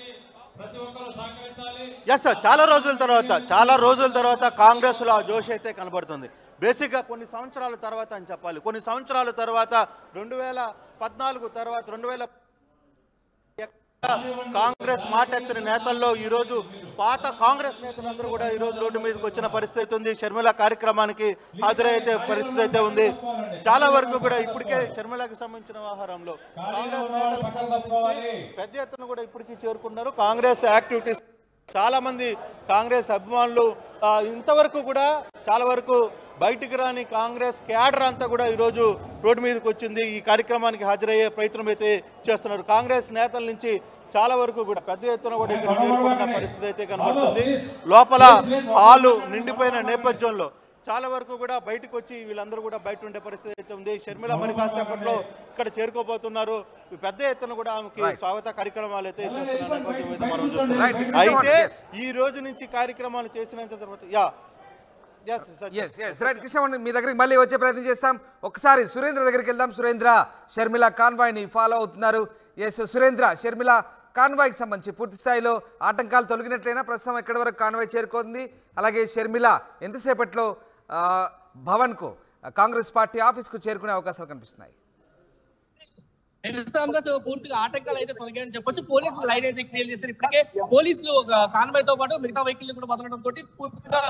ఎస్ సార్, చాలా రోజుల తర్వాత చాలా రోజుల తర్వాత కాంగ్రెస్లో ఆ జోష్ అయితే కనబడుతుంది. బేసిక్గా కొన్ని సంవత్సరాల తర్వాత అని చెప్పాలి. కొన్ని సంవత్సరాల తర్వాత రెండు వేల పద్నాలుగు తర్వాత రెండు వేల కాంగ్రెస్ మాటెత్తిన నేతల్లో ఈరోజు పాత కాంగ్రెస్ నేతలందరూ కూడా ఈరోజు రోడ్డు మీదకి వచ్చిన పరిస్థితి ఉంది. షర్మిల కార్యక్రమానికి హాజరైతే పరిస్థితి అయితే ఉంది. చాలా వరకు కూడా ఇప్పటికే షర్మిలకి సంబంధించిన వ్యవహారంలో కాంగ్రెస్ నేతలకు సంబంధించి పెద్ద ఎత్తున కూడా ఇప్పటికీ చేరుకున్నారు. కాంగ్రెస్ యాక్టివిటీస్ చాలా మంది కాంగ్రెస్ అభిమానులు ఇంతవరకు కూడా చాలా వరకు బయటికి రాని కాంగ్రెస్ క్యాడర్ అంతా కూడా ఈరోజు రోడ్డు మీదకి వచ్చింది. ఈ కార్యక్రమానికి హాజరయ్యే ప్రయత్నం అయితే చేస్తున్నారు. కాంగ్రెస్ నేతల నుంచి చాలా వరకు కూడా పెద్ద ఎత్తున కూడా ఇక్కడ చేరుకున్న పరిస్థితి అయితే కనబడుతుంది. లోపల హాలు నిండిపోయిన నేపథ్యంలో చాలా వరకు కూడా బయటకు వచ్చి వీళ్ళందరూ కూడా బయట ఉండే పరిస్థితి అయితే ఉంది. షర్మిల మరి కాసేపట్లో ఇక్కడ చేరుకోబోతున్నారు. పెద్ద ఎత్తున కూడా ఆమెకి స్వాగత కార్యక్రమాలు అయితే చేస్తున్న నేపథ్యం అయితే మనం చూస్తున్నాం. అయితే ఈ రోజు నుంచి కార్యక్రమాలు చేసినంత తర్వాత యా కృష్ణ మీ దగ్గరికి మళ్ళీ వచ్చే ప్రయత్నం చేస్తాం. ఒకసారి సురేంద్ర దగ్గరికి వెళ్దాం. సురేంద్ర షర్మిల కాన్వాయ్ ని ఫాలో అవుతున్నారు. ఎస్ సురేంద్ర, షర్మిల కాన్వాయ్కి సంబంధించి పూర్తి స్థాయిలో ఆటంకాలు తొలగినట్లయినా ప్రస్తుతం ఎక్కడి వరకు కాన్వాయ్ చేరుకుంది? అలాగే షర్మిల ఎంతసేపట్లో భవన్కు కాంగ్రెస్ పార్టీ ఆఫీస్కు చేరుకునే అవకాశాలు కనిపిస్తున్నాయి? పూర్తిగా ఆటంకాలు అయితే తొలగాయని చెప్పొచ్చు. పోలీసులు లైన్ అయితే క్లియర్ చేశారు. ఇప్పటికే పోలీసులు కాన్వాయ్ తో పాటు మిగతా వెహికల్ కూడా వదలడం తోటి పూర్తిగా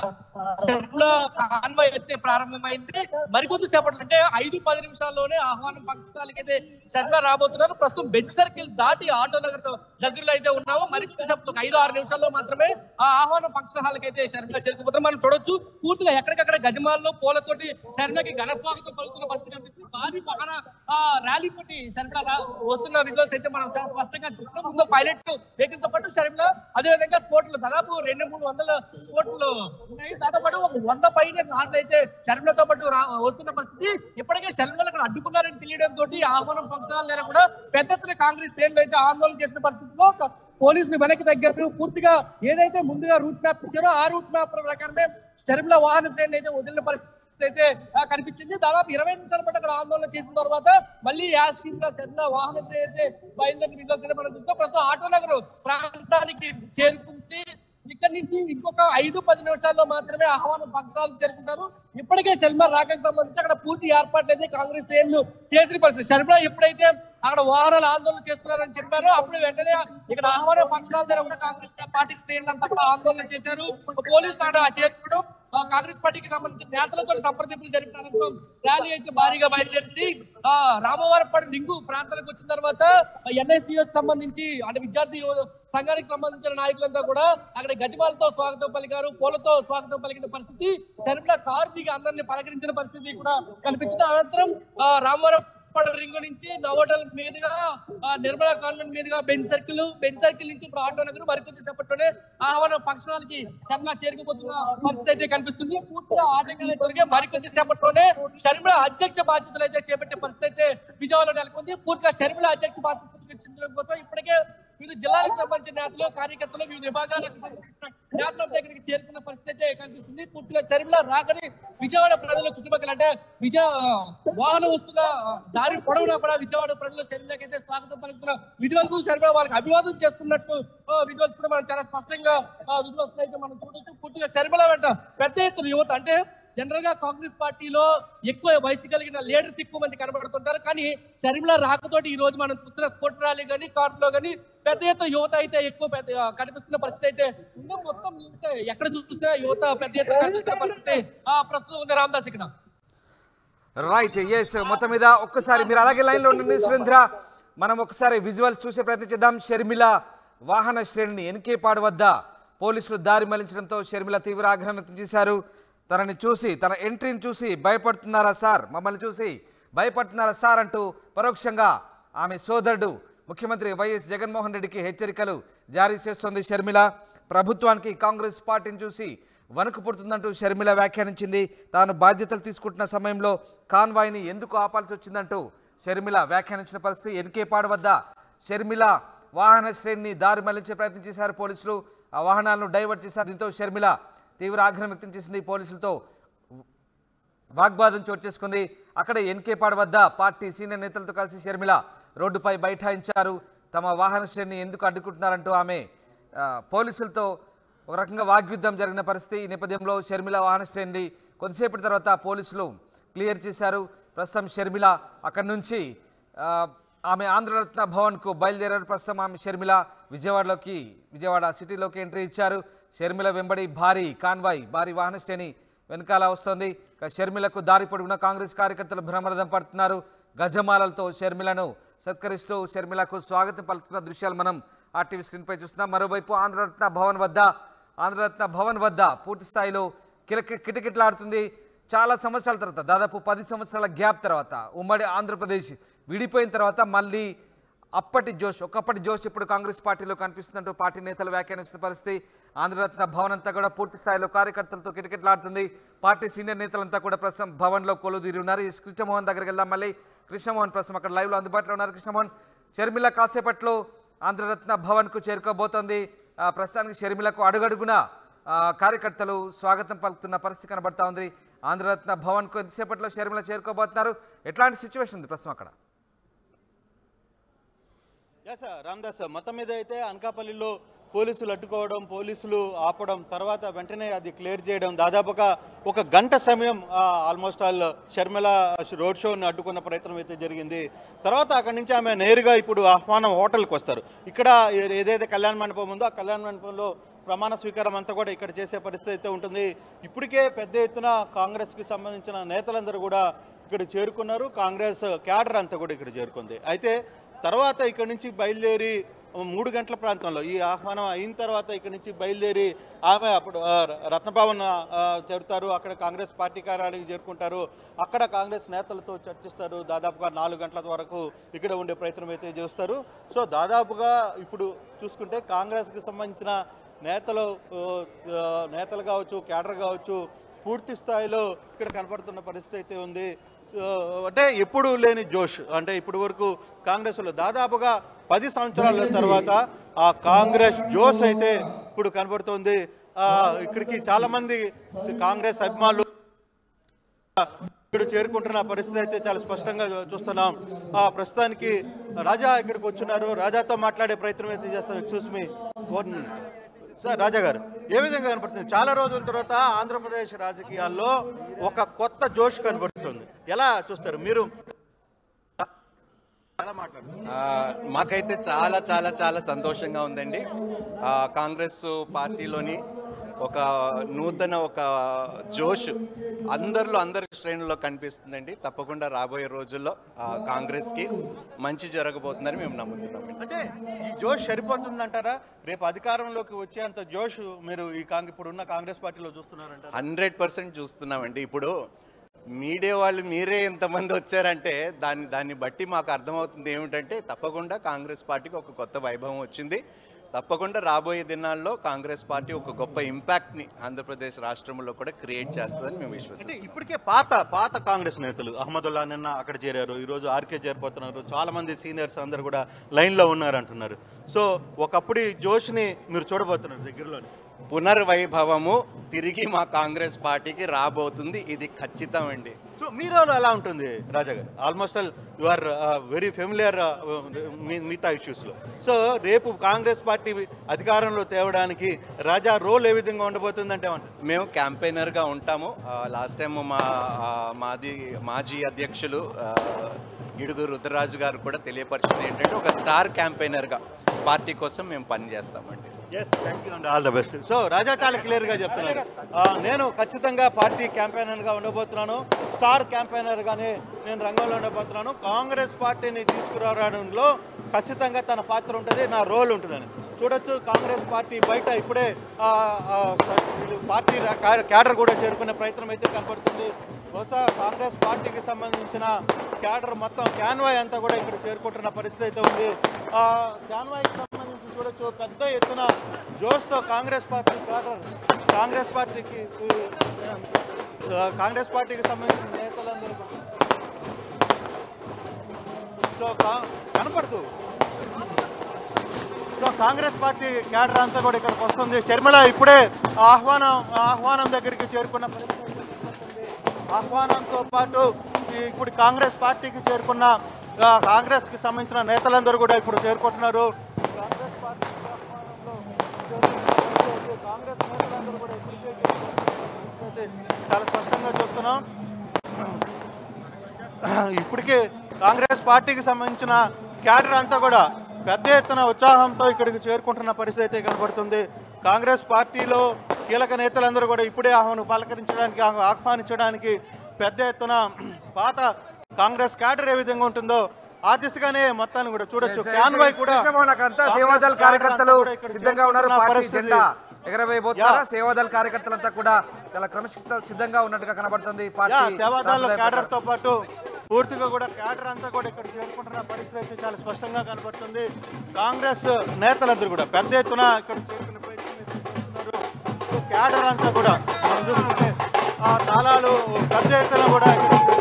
కాన్వాయ్ అయితే ప్రారంభమైంది. మరికొద్ది సేపట్లో అంటే ఐదు పది నిమిషాల్లోనే ఆహ్వానం పక్షాలకి అయితే షర్మిల రాబోతున్నారు. ప్రస్తుతం బెంచ్ సర్కిల్ దాటి ఆటో నగర్ దగ్గరలో అయితే ఉన్నాము. మరికొద్ది సేపట్లో ఐదు ఆరు నిమిషాల్లో మాత్రమే ఆ ఆహ్వానం పక్షాలకి అయితే షర్మిల చేరుకుపోతారు. మనం చూడొచ్చు పూర్తిగా ఎక్కడికక్కడ గజమాల్లో పూలతోటి షర్మిలకి ఘన స్వాగతం పలుకుతున్న పరిస్థితి కనిపిస్తుంది. భారీ వాహన ర్యాలీ తోటి షర్మిల వస్తున్న విజువల్స్ అయితే మనం చాలా స్పష్టంగా చూస్తున్నాం. ముందు పైలట్ వెహికల్ తో పాటు షర్మిల అదేవిధంగా స్కోట్లు దాదాపు రెండు మూడు వందల స్కోట్లు ఉన్నాయి. దాంతో పాటు ఒక వంద పైన కార్లు అయితే షర్మిలతో పాటు వస్తున్న పరిస్థితి. ఇప్పటికే షర్మిల అక్కడ అడ్డుకున్నారని తెలియడం తోటి ఆహ్వానం ఫంక్షనాల కూడా పెద్ద ఎత్తున కాంగ్రెస్ శ్రేణులు అయితే ఆందోళన చేసిన పరిస్థితిలో పోలీసులు వెనక్కి తగ్గారు. పూర్తిగా ఏదైతే ముందుగా రూట్ మ్యాప్ ఇచ్చారో ఆ రూట్ మ్యాప్ ప్రకారమే షర్మిల వాహన శ్రేణి అయితే వదిలిన పరిస్థితి అయితే కనిపించింది. దాదాపు ఇరవై నిమిషాల పాటు అక్కడ ఆందోళన చేసిన తర్వాత మళ్ళీ యాస్టిన్ చెందిన వాహనం అయితే బయలుదేరి విజువల్స్ మనం చూస్తాం. ప్రస్తుతం ఆటో నగర్ ప్రాంతానికి చేరుకుంది. ఇక్కడ నుంచి ఇంకొక ఐదు పది నిమిషాల్లో మాత్రమే ఆహ్వానం పక్షాలు చేరుకుంటారు. ఇప్పటికే షర్మిల రాకకు సంబంధించి అక్కడ పూర్తి ఏర్పాట్లు అయితే కాంగ్రెస్ శ్రేణులు చేసిన పరిస్థితి. షర్మిల ఎప్పుడైతే అక్కడ వాహనాలు ఆందోళన చేస్తున్నారని చెప్పారు అప్పుడు వెంటనే ఇక్కడ ఆహ్వాన పక్షాల దగ్గర కూడా కాంగ్రెస్ పార్టీకి శ్రేణులు అంతా కూడా ఆందోళన చేశారు. పోలీసులు అక్కడ చేరుకోవడం కాంగ్రెస్ పార్టీకి సంబంధించిన నేతలతో సంప్రదింపులు జరిపినందుకు ర్యాలీ అయితే భారీగా బయలుదేరింది. ఆ రామవరపాడు లింగు ప్రాంతానికి వచ్చిన తర్వాత ఎన్ఎస్సీకి సంబంధించి అంటే విద్యార్థి సంఘానికి సంబంధించిన నాయకులంతా కూడా అక్కడ గజమాలతో స్వాగతం పలికారు, పూలతో స్వాగతం పలికిన పరిస్థితి. షర్మిల కారు దిగి అందరినీ పలకరించిన పరిస్థితి కూడా కనిపించింది. అనంతరం రామవరం రింగు నుంచి నవోటల్ మీదుగా నిర్మలా కాన్వెంట్ మీదుగా బెంచ్ సర్కిల్ బెంచ్ సర్కిల్ నుంచి ఇప్పుడు ఆటో నగర్ మరికొద్ది సేపట్లోనే ఆహ్వాన ఫంక్షనాలకి షర్మిల చేరుకుపోతున్న పరిస్థితి అయితే కనిపిస్తుంది. పూర్తిగా ఆటంకాలు తొలగే మరికొద్ది సేపట్లోనే షర్మిల అధ్యక్ష బాధ్యతలు అయితే చేపట్టే పరిస్థితి అయితే విజయవాడలో నెలకొంది. పూర్తిగా షర్మిల అధ్యక్ష బాధ్యతలు కోసం ఇప్పటికే వివిధ జిల్లాలకు సంబంధించిన నేతలు కార్యకర్తలు వివిధ విభాగాలకు సంబంధించిన నేతల దగ్గరికి చేరుకున్న పరిస్థితి అయితే కనిపిస్తుంది. పూర్తిగా షర్మిల రాకని విజయవాడ ప్రజల చుట్టుపక్కల అంటే విజయ వాహనం వస్తున్న దారి పొడవునా కూడా విజయవాడ ప్రజలు షర్మిలకి అయితే స్వాగతం పలుకుతున్న విజువల్స్ షర్మిల వాళ్ళకి అభివాదం చేస్తున్నట్టు విజువల్స్ కూడా మనం చాలా స్పష్టంగా విజువల్స్ అయితే మనం చూడొచ్చు. పూర్తిగా షర్మిల వెంట పెద్ద ఎత్తున యువత అంటే జనరల్ గా కాంగ్రెస్ పార్టీలో ఎక్కువ వయసు కలిగిన లీడర్స్ ఎక్కువ మంది కనబడుతుంటారు. కానీ షర్మిల రాకతోటి ఈ రోజు మనం చూస్తున్న స్కూటర్ ర్యాలీ కానీ కార్లో కానీ పెద్ద ఎత్తున యువత అయితే ఎక్కువ పెద్ద కనిపిస్తున్న పరిస్థితి అయితే ఉందో. మొత్తం ఎక్కడ చూస్తే యువత పెద్ద ఎత్తున కనిపిస్తున్న పరిస్థితి ప్రస్తుతం ఉంది. రామదాస్ ఇక్కడ రైట్ ఎస్ మొత్తం మీద ఒక్కసారి మీరు అలాగే లైన్ లో ఉండండి సురేంద్ర. మనం ఒకసారి విజువల్స్ చూసే ప్రయత్నం చేద్దాం. షర్మిల వాహన శ్రేణిని ఎన్కేపాడు వద్ద పోలీసులు దారి మళ్లించడంతో షర్మిల తీవ్ర ఆగ్రహం వ్యక్తం చేశారు. తనని చూసి తన ఎంట్రీని చూసి భయపడుతున్నారా సార్, మమ్మల్ని చూసి భయపడుతున్నారా సార్ అంటూ పరోక్షంగా ఆమె సోదరుడు ముఖ్యమంత్రి వైఎస్ జగన్మోహన్ రెడ్డికి హెచ్చరికలు జారీ చేస్తోంది షర్మిల. ప్రభుత్వానికి కాంగ్రెస్ పార్టీని చూసి వణుకు పుడుతుందంటూ షర్మిల వ్యాఖ్యానించింది. తాను బాధ్యతలు తీసుకుంటున్న సమయంలో కాన్వాయ్ని ఎందుకు ఆపాల్సి వచ్చిందంటూ షర్మిల వ్యాఖ్యానించిన పరిస్థితి. ఎన్కేపాడు వద్ద షర్మిల వాహన శ్రేణిని దారి మళ్లించే ప్రయత్నం చేశారు పోలీసులు. ఆ వాహనాలను డైవర్ట్ చేశారు. దీంతో షర్మిల తీవ్ర ఆగ్రహం వ్యక్తం చేసింది. పోలీసులతో వాగ్వాదం చోటు చేసుకుంది. అక్కడ ఎన్కేపాడు వద్ద పార్టీ సీనియర్ నేతలతో కలిసి షర్మిల రోడ్డుపై బైఠాయించారు. తమ వాహన శ్రేణిని ఎందుకు అడ్డుకుంటున్నారంటూ ఆమె పోలీసులతో ఒక రకంగా వాగ్యుద్ధం జరిగిన పరిస్థితి. ఈ నేపథ్యంలో షర్మిల వాహన శ్రేణిని కొద్దిసేపటి తర్వాత పోలీసులు క్లియర్ చేశారు. ప్రస్తుతం షర్మిల అక్కడి నుంచి ఆమె ఆంధ్రరత్న భవన్కు బయలుదేరారు. ప్రస్తుతం ఆమె షర్మిల విజయవాడలోకి విజయవాడ సిటీలోకి ఎంట్రీ ఇచ్చారు. షర్మిల వెంబడి భారీ కాన్వాయ్ భారీ వాహన శ్రేణి వెనకాల వస్తోంది. షర్మిలకు దారి పొడుగున కాంగ్రెస్ కార్యకర్తలు భ్రమరథం పడుతున్నారు. గజమాలలతో షర్మిలను సత్కరిస్తూ షర్మిలకు స్వాగతం పలుకుతున్న దృశ్యాలు మనం ఆర్టీవీ స్క్రీన్పై చూస్తున్నాం. మరోవైపు ఆంధ్రరత్న భవన్ వద్ద ఆంధ్రరత్న భవన్ వద్ద పూర్తి స్థాయిలో కిలకి కిటకిటలాడుతుంది. చాలా సంవత్సరాల తర్వాత, దాదాపు పది సంవత్సరాల గ్యాప్ తర్వాత, ఉమ్మడి ఆంధ్రప్రదేశ్ విడిపోయిన తర్వాత మళ్ళీ అప్పటి జోష్ ఒకప్పటి జోష్ ఇప్పుడు కాంగ్రెస్ పార్టీలో కనిపిస్తుందంటూ పార్టీ నేతలు వ్యాఖ్యానిస్తున్న పరిస్థితి. ఆంధ్రరత్న భవన్ అంతా కూడా పూర్తి స్థాయిలో కార్యకర్తలతో కిటకిటలాడుతుంది. పార్టీ సీనియర్ నేతలంతా కూడా ప్రస్తుతం భవన్లో కొలుదీరి ఉన్నారు. ఈ కృష్ణమోహన్ దగ్గరికి వెళ్దాం. మళ్ళీ కృష్ణమోహన్ ప్రస్తుతం అక్కడ లైవ్లో అందుబాటులో ఉన్నారు. కృష్ణమోహన్, షర్మిల కాసేపట్లో ఆంధ్రరత్న భవన్కు చేరుకోబోతోంది. ప్రస్తుతానికి షర్మిలకు అడుగడుగున కార్యకర్తలు స్వాగతం పలుకుతున్న పరిస్థితి కనబడతా ఉంది. ఆంధ్రరత్న భవన్కు ఎంతసేపట్లో షర్మిల చేరుకోబోతున్నారు? ఎట్లాంటి సిచ్యువేషన్ ఉంది ప్రస్తుతం అక్కడ? ఎస్ రామదాస్, మొత్తం మీద అయితే అనకాపల్లిలో పోలీసులు అడ్డుకోవడం, పోలీసులు ఆపడం, తర్వాత వెంటనే అది క్లియర్ చేయడం, దాదాపుగా ఒక గంట సమయం ఆల్మోస్ట్ ఆల్ షర్మిల రోడ్ షోని అడ్డుకున్న ప్రయత్నం అయితే జరిగింది. తర్వాత అక్కడి నుంచి ఆమె నేరుగా ఇప్పుడు ఆహ్వానం హోటల్కి వస్తారు. ఇక్కడ ఏదైతే కళ్యాణ మండపం ఉందో ఆ కళ్యాణ మండపంలో ప్రమాణ స్వీకారం అంతా కూడా ఇక్కడ చేసే పరిస్థితి అయితే ఉంటుంది. ఇప్పటికే పెద్ద ఎత్తున కాంగ్రెస్కి సంబంధించిన నేతలందరూ కూడా ఇక్కడ చేరుకున్నారు. కాంగ్రెస్ క్యాడర్ అంతా కూడా ఇక్కడ చేరుకుంది. అయితే తర్వాత ఇక్కడ నుంచి బయలుదేరి మూడు గంటల ప్రాంతంలో ఈ ఆహ్వానం అయిన తర్వాత ఇక్కడ నుంచి బయలుదేరి ఆమె అప్పుడు రత్నభవన్ చేరుతారు. అక్కడ కాంగ్రెస్ పార్టీ కార్యాలయానికి చేరుకుంటారు. అక్కడ కాంగ్రెస్ నేతలతో చర్చిస్తారు. దాదాపుగా నాలుగు గంటల వరకు ఇక్కడ ఉండే ప్రయత్నం అయితే చేస్తారు. సో దాదాపుగా ఇప్పుడు చూసుకుంటే కాంగ్రెస్కి సంబంధించిన నేతలు నేతలు కావచ్చు, క్యాడర్ కావచ్చు, పూర్తి స్థాయిలో ఇక్కడ కనపడుతున్న పరిస్థితి అయితే ఉంది. అంటే ఎప్పుడు లేని జోష్, అంటే ఇప్పటి వరకు కాంగ్రెస్లో దాదాపుగా పది సంవత్సరాల తర్వాత ఆ కాంగ్రెస్ జోష్ అయితే ఇప్పుడు కనబడుతుంది. ఇక్కడికి చాలా మంది కాంగ్రెస్ అభిమానులు ఇక్కడ చేరుకుంటున్న పరిస్థితి అయితే చాలా స్పష్టంగా చూస్తున్నాం. ప్రస్తుతానికి రాజా ఇక్కడికి వచ్చున్నారు. రాజాతో మాట్లాడే ప్రయత్నం అయితే చేస్తాం. ఎక్స్క్యూజ్ మీ సార్, రాజా గారు, ఏ విధంగా కనపడుతుంది? చాలా రోజుల తర్వాత ఆంధ్రప్రదేశ్ రాజకీయాల్లో ఒక కొత్త జోష్ కనబడుతుంది. ఎలా చూస్తారు మీరు? మాకైతే చాలా చాలా చాలా సంతోషంగా ఉందండి. కాంగ్రెస్ పార్టీలోని ఒక నూతన ఒక జోష్ అందరిలో అందరి శ్రేణుల్లో కనిపిస్తుందండి. తప్పకుండా రాబోయే రోజుల్లో కాంగ్రెస్కి మంచి జరగబోతుందని మేము నమ్ముతున్నాం. అంటే ఈ జోష్ సరిపోతుందంటారా? రేపు అధికారంలోకి వచ్చేంత జోష్ మీరు ఈ కాంగ్రెస్ ఇప్పుడున్న కాంగ్రెస్ పార్టీలో చూస్తున్నారంట? హండ్రెడ్ పర్సెంట్ చూస్తున్నామండి. ఇప్పుడు మీడియా వాళ్ళు మీరే ఎంతమంది వచ్చారంటే దాన్ని దాన్ని బట్టి మాకు అర్థమవుతుంది ఏమిటంటే తప్పకుండా కాంగ్రెస్ పార్టీకి ఒక కొత్త వైభవం వచ్చింది. తప్పకుండా రాబోయే దినాల్లో కాంగ్రెస్ పార్టీ ఒక గొప్ప ఇంపాక్ట్ని ఆంధ్రప్రదేశ్ రాష్ట్రంలో కూడా క్రియేట్ చేస్తుందని మేము విశ్వసిస్తాం. ఇప్పటికే పాత పాత కాంగ్రెస్ నేతలు అహ్మదుల్లా నిన్న అక్కడ చేరారు, ఈరోజు ఆర్కే చేరిపోతున్నారు. చాలా మంది సీనియర్స్ అందరు కూడా లైన్లో ఉన్నారు అంటున్నారు. సో ఒకప్పుడు జోష్ని మీరు చూడబోతున్నారు దగ్గరలోనే. పునర్వైభవము తిరిగి మా కాంగ్రెస్ పార్టీకి రాబోతుంది, ఇది ఖచ్చితం అండి. సో మీ రోల్ ఎలా ఉంటుంది Raja garu? Almost all you are very familiar మిగతా ఇష్యూస్లో. సో రేపు కాంగ్రెస్ పార్టీ అధికారంలో తేవడానికి రాజా రోల్ ఏ విధంగా ఉండబోతుంది అంటే? మేము క్యాంపెయినర్గా ఉంటాము. లాస్ట్ టైం మా మాది మాజీ అధ్యక్షులు గిడుగు రుద్రరాజు గారు కూడా తెలియపరిచింది ఏంటంటే ఒక స్టార్ క్యాంపెయినర్గా పార్టీ కోసం మేము పనిచేస్తామండి. Yes, thank you and all the best. So Raja చాలా క్లియర్గా చెప్తున్నారు, నేను ఖచ్చితంగా పార్టీ క్యాంపెయినర్గా ఉండబోతున్నాను, స్టార్ క్యాంపెయినర్గానే నేను రంగంలో ఉండబోతున్నాను, కాంగ్రెస్ పార్టీని తీసుకురావడంలో ఖచ్చితంగా తన పాత్ర ఉంటుంది, నా రోల్ ఉంటుందని. చూడొచ్చు కాంగ్రెస్ పార్టీ బయట ఇప్పుడే పార్టీ క్యాడర్ కూడా చేరుకునే ప్రయత్నం అయితే కనపడుతుంది. బహుశా కాంగ్రెస్ పార్టీకి సంబంధించిన క్యాడర్ మొత్తం క్యాన్వాయ్ అంతా కూడా ఇక్కడ చేరుకుంటున్న పరిస్థితి అయితే ఉంది. క్యాన్వాయ్కి సంబంధించి చూడొచ్చు పెద్ద ఎత్తున జోష్తో కాంగ్రెస్ పార్టీ క్యాడర్ కాంగ్రెస్ పార్టీకి కాంగ్రెస్ పార్టీకి సంబంధించిన నేతలందరూ సో కనపడుతూ సో కాంగ్రెస్ పార్టీ క్యాడర్ అంతా కూడా ఇక్కడికి వస్తుంది. షర్మిల ఇప్పుడే ఆహ్వానం ఆహ్వానం దగ్గరికి చేరుకున్న పరిస్థితి. ఆహ్వానంతో పాటు ఇప్పుడు కాంగ్రెస్ పార్టీకి చేరుకున్న కాంగ్రెస్కి సంబంధించిన నేతలందరూ కూడా ఇప్పుడు చేరుకుంటున్నారు. కాంగ్రెస్ పార్టీ కాంగ్రెస్ నేతలందరూ కూడా చాలా స్పష్టంగా చూస్తున్నాం. ఇప్పటికే కాంగ్రెస్ పార్టీకి సంబంధించిన క్యాడర్ అంతా కూడా పెద్ద ఎత్తున ఉత్సాహంతో ఇక్కడికి చేరుకుంటున్న పరిస్థితి అయితే కనబడుతుంది. కాంగ్రెస్ పార్టీలో కీలక నేతలందరూ కూడా ఇప్పుడే ఆహ్వానం పలకరించడానికి ఆహ్వానించడానికి పెద్ద ఎత్తున పాత కాంగ్రెస్ క్యాడర్ ఏ విధంగా ఉంటుందో ఆ దిశగానే మొత్తాన్ని కూడా చూడొచ్చు. కాన్వాయ్ కూడా సేవాదళ కార్యకర్తలు సిద్ధంగా ఉన్నారు. పార్టీ జెండా ఎగరవేయబోతున్నారు. సేవాదళ కార్యకర్తలంతా కూడా చాలా క్రమశిక్షణ సిద్ధంగా ఉన్నట్టుగా కనబడుతుంది. సేవాదళ క్యాడర్ తో పాటు పూర్తిగా కూడా క్యాడర్ అంతా కూడా ఇక్కడ చేరుకుంటున్న పరిస్థితి అయితే చాలా స్పష్టంగా కనబడుతుంది. కాంగ్రెస్ నేతలందరూ కూడా పెద్ద ఎత్తున ఇక్కడ చేరుకునే ప్రయత్నం. క్యాడర్ అంతా కూడా మనం చూసుకుంటే ఆ తాళాలు పెద్ద ఎత్తున కూడా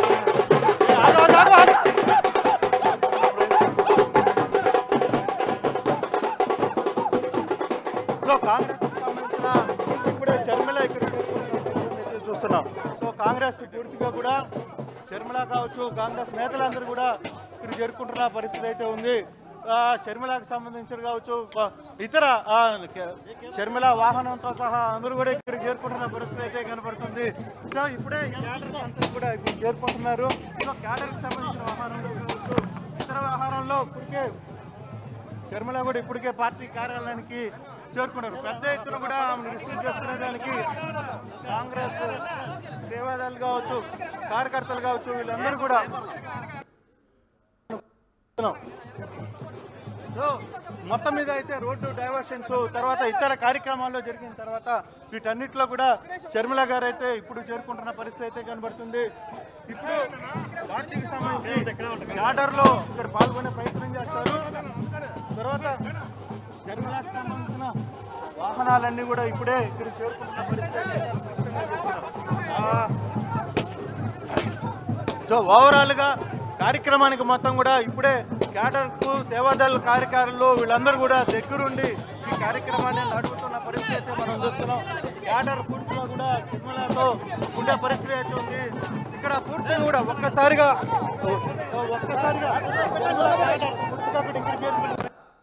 సో కాంగ్రెస్ సంబంధించిన ఇప్పుడే షర్మిల ఇక్కడ చూస్తున్నాం. సో కాంగ్రెస్ పూర్తిగా కూడా షర్మిల కావచ్చు కాంగ్రెస్ నేతలందరూ కూడా ఇక్కడ చేరుకుంటున్న పరిస్థితి అయితే ఉంది. షర్మిలకు సంబంధించిన కావచ్చు ఇతర షర్మిల వాహనంతో సహా అందరూ కూడా ఇక్కడ చేరుకుంటున్న పరిస్థితి అయితే కనబడుతుంది. సో ఇప్పుడే క్యాడర్ అంతా కూడా ఇక్కడ చేరుకుంటున్నారు. సో క్యాడర్కి సంబంధించిన వాహనంలో కావచ్చు ఇతర వాహనంలో ఇప్పటికే షర్మిల కూడా ఇప్పటికే పార్టీ కార్యాలయానికి చేరుకున్నారు. పెద్ద ఎత్తున కూడా ఆమెను రిసీవ్ చేసుకునేదానికి కాంగ్రెస్ సేవాదాలు కావచ్చు కార్యకర్తలు కావచ్చు వీళ్ళందరూ కూడా. సో మొత్తం మీద అయితే రోడ్డు డైవర్షన్స్ తర్వాత ఇతర కార్యక్రమాల్లో జరిగిన తర్వాత వీటన్నిటిలో కూడా షర్మిల గారు అయితే ఇప్పుడు చేరుకుంటున్న పరిస్థితి అయితే కనబడుతుంది. ఇప్పుడు పార్టీకి సంబంధించి క్యాడర్లో ఇక్కడ పాల్గొనే ప్రయత్నం చేస్తారు. తర్వాత షర్మిలకు సంబంధించిన వాహనాలన్నీ కూడా ఇప్పుడే ఇక్కడ చేరుకుంటున్న పరిస్థితి. సో ఓవరాల్గా కార్యక్రమానికి మొత్తం కూడా ఇప్పుడే క్యాడర్కు సేవాదళ కార్యకర్తలు వీళ్ళందరూ కూడా దగ్గరుండి ఈ కార్యక్రమాన్ని నడుపుతున్న పరిస్థితి అయితే మనం చూస్తున్నాం. క్యాడర్ పూర్తిగా కూడా షర్మిలతో ఉండే పరిస్థితి అయితే ఉంది. ఇక్కడ పూర్తిగా కూడా ఒక్కసారిగా ఒక్కసారిగా పూర్తిగా ఇక్కడ చేరుకుంటుంది.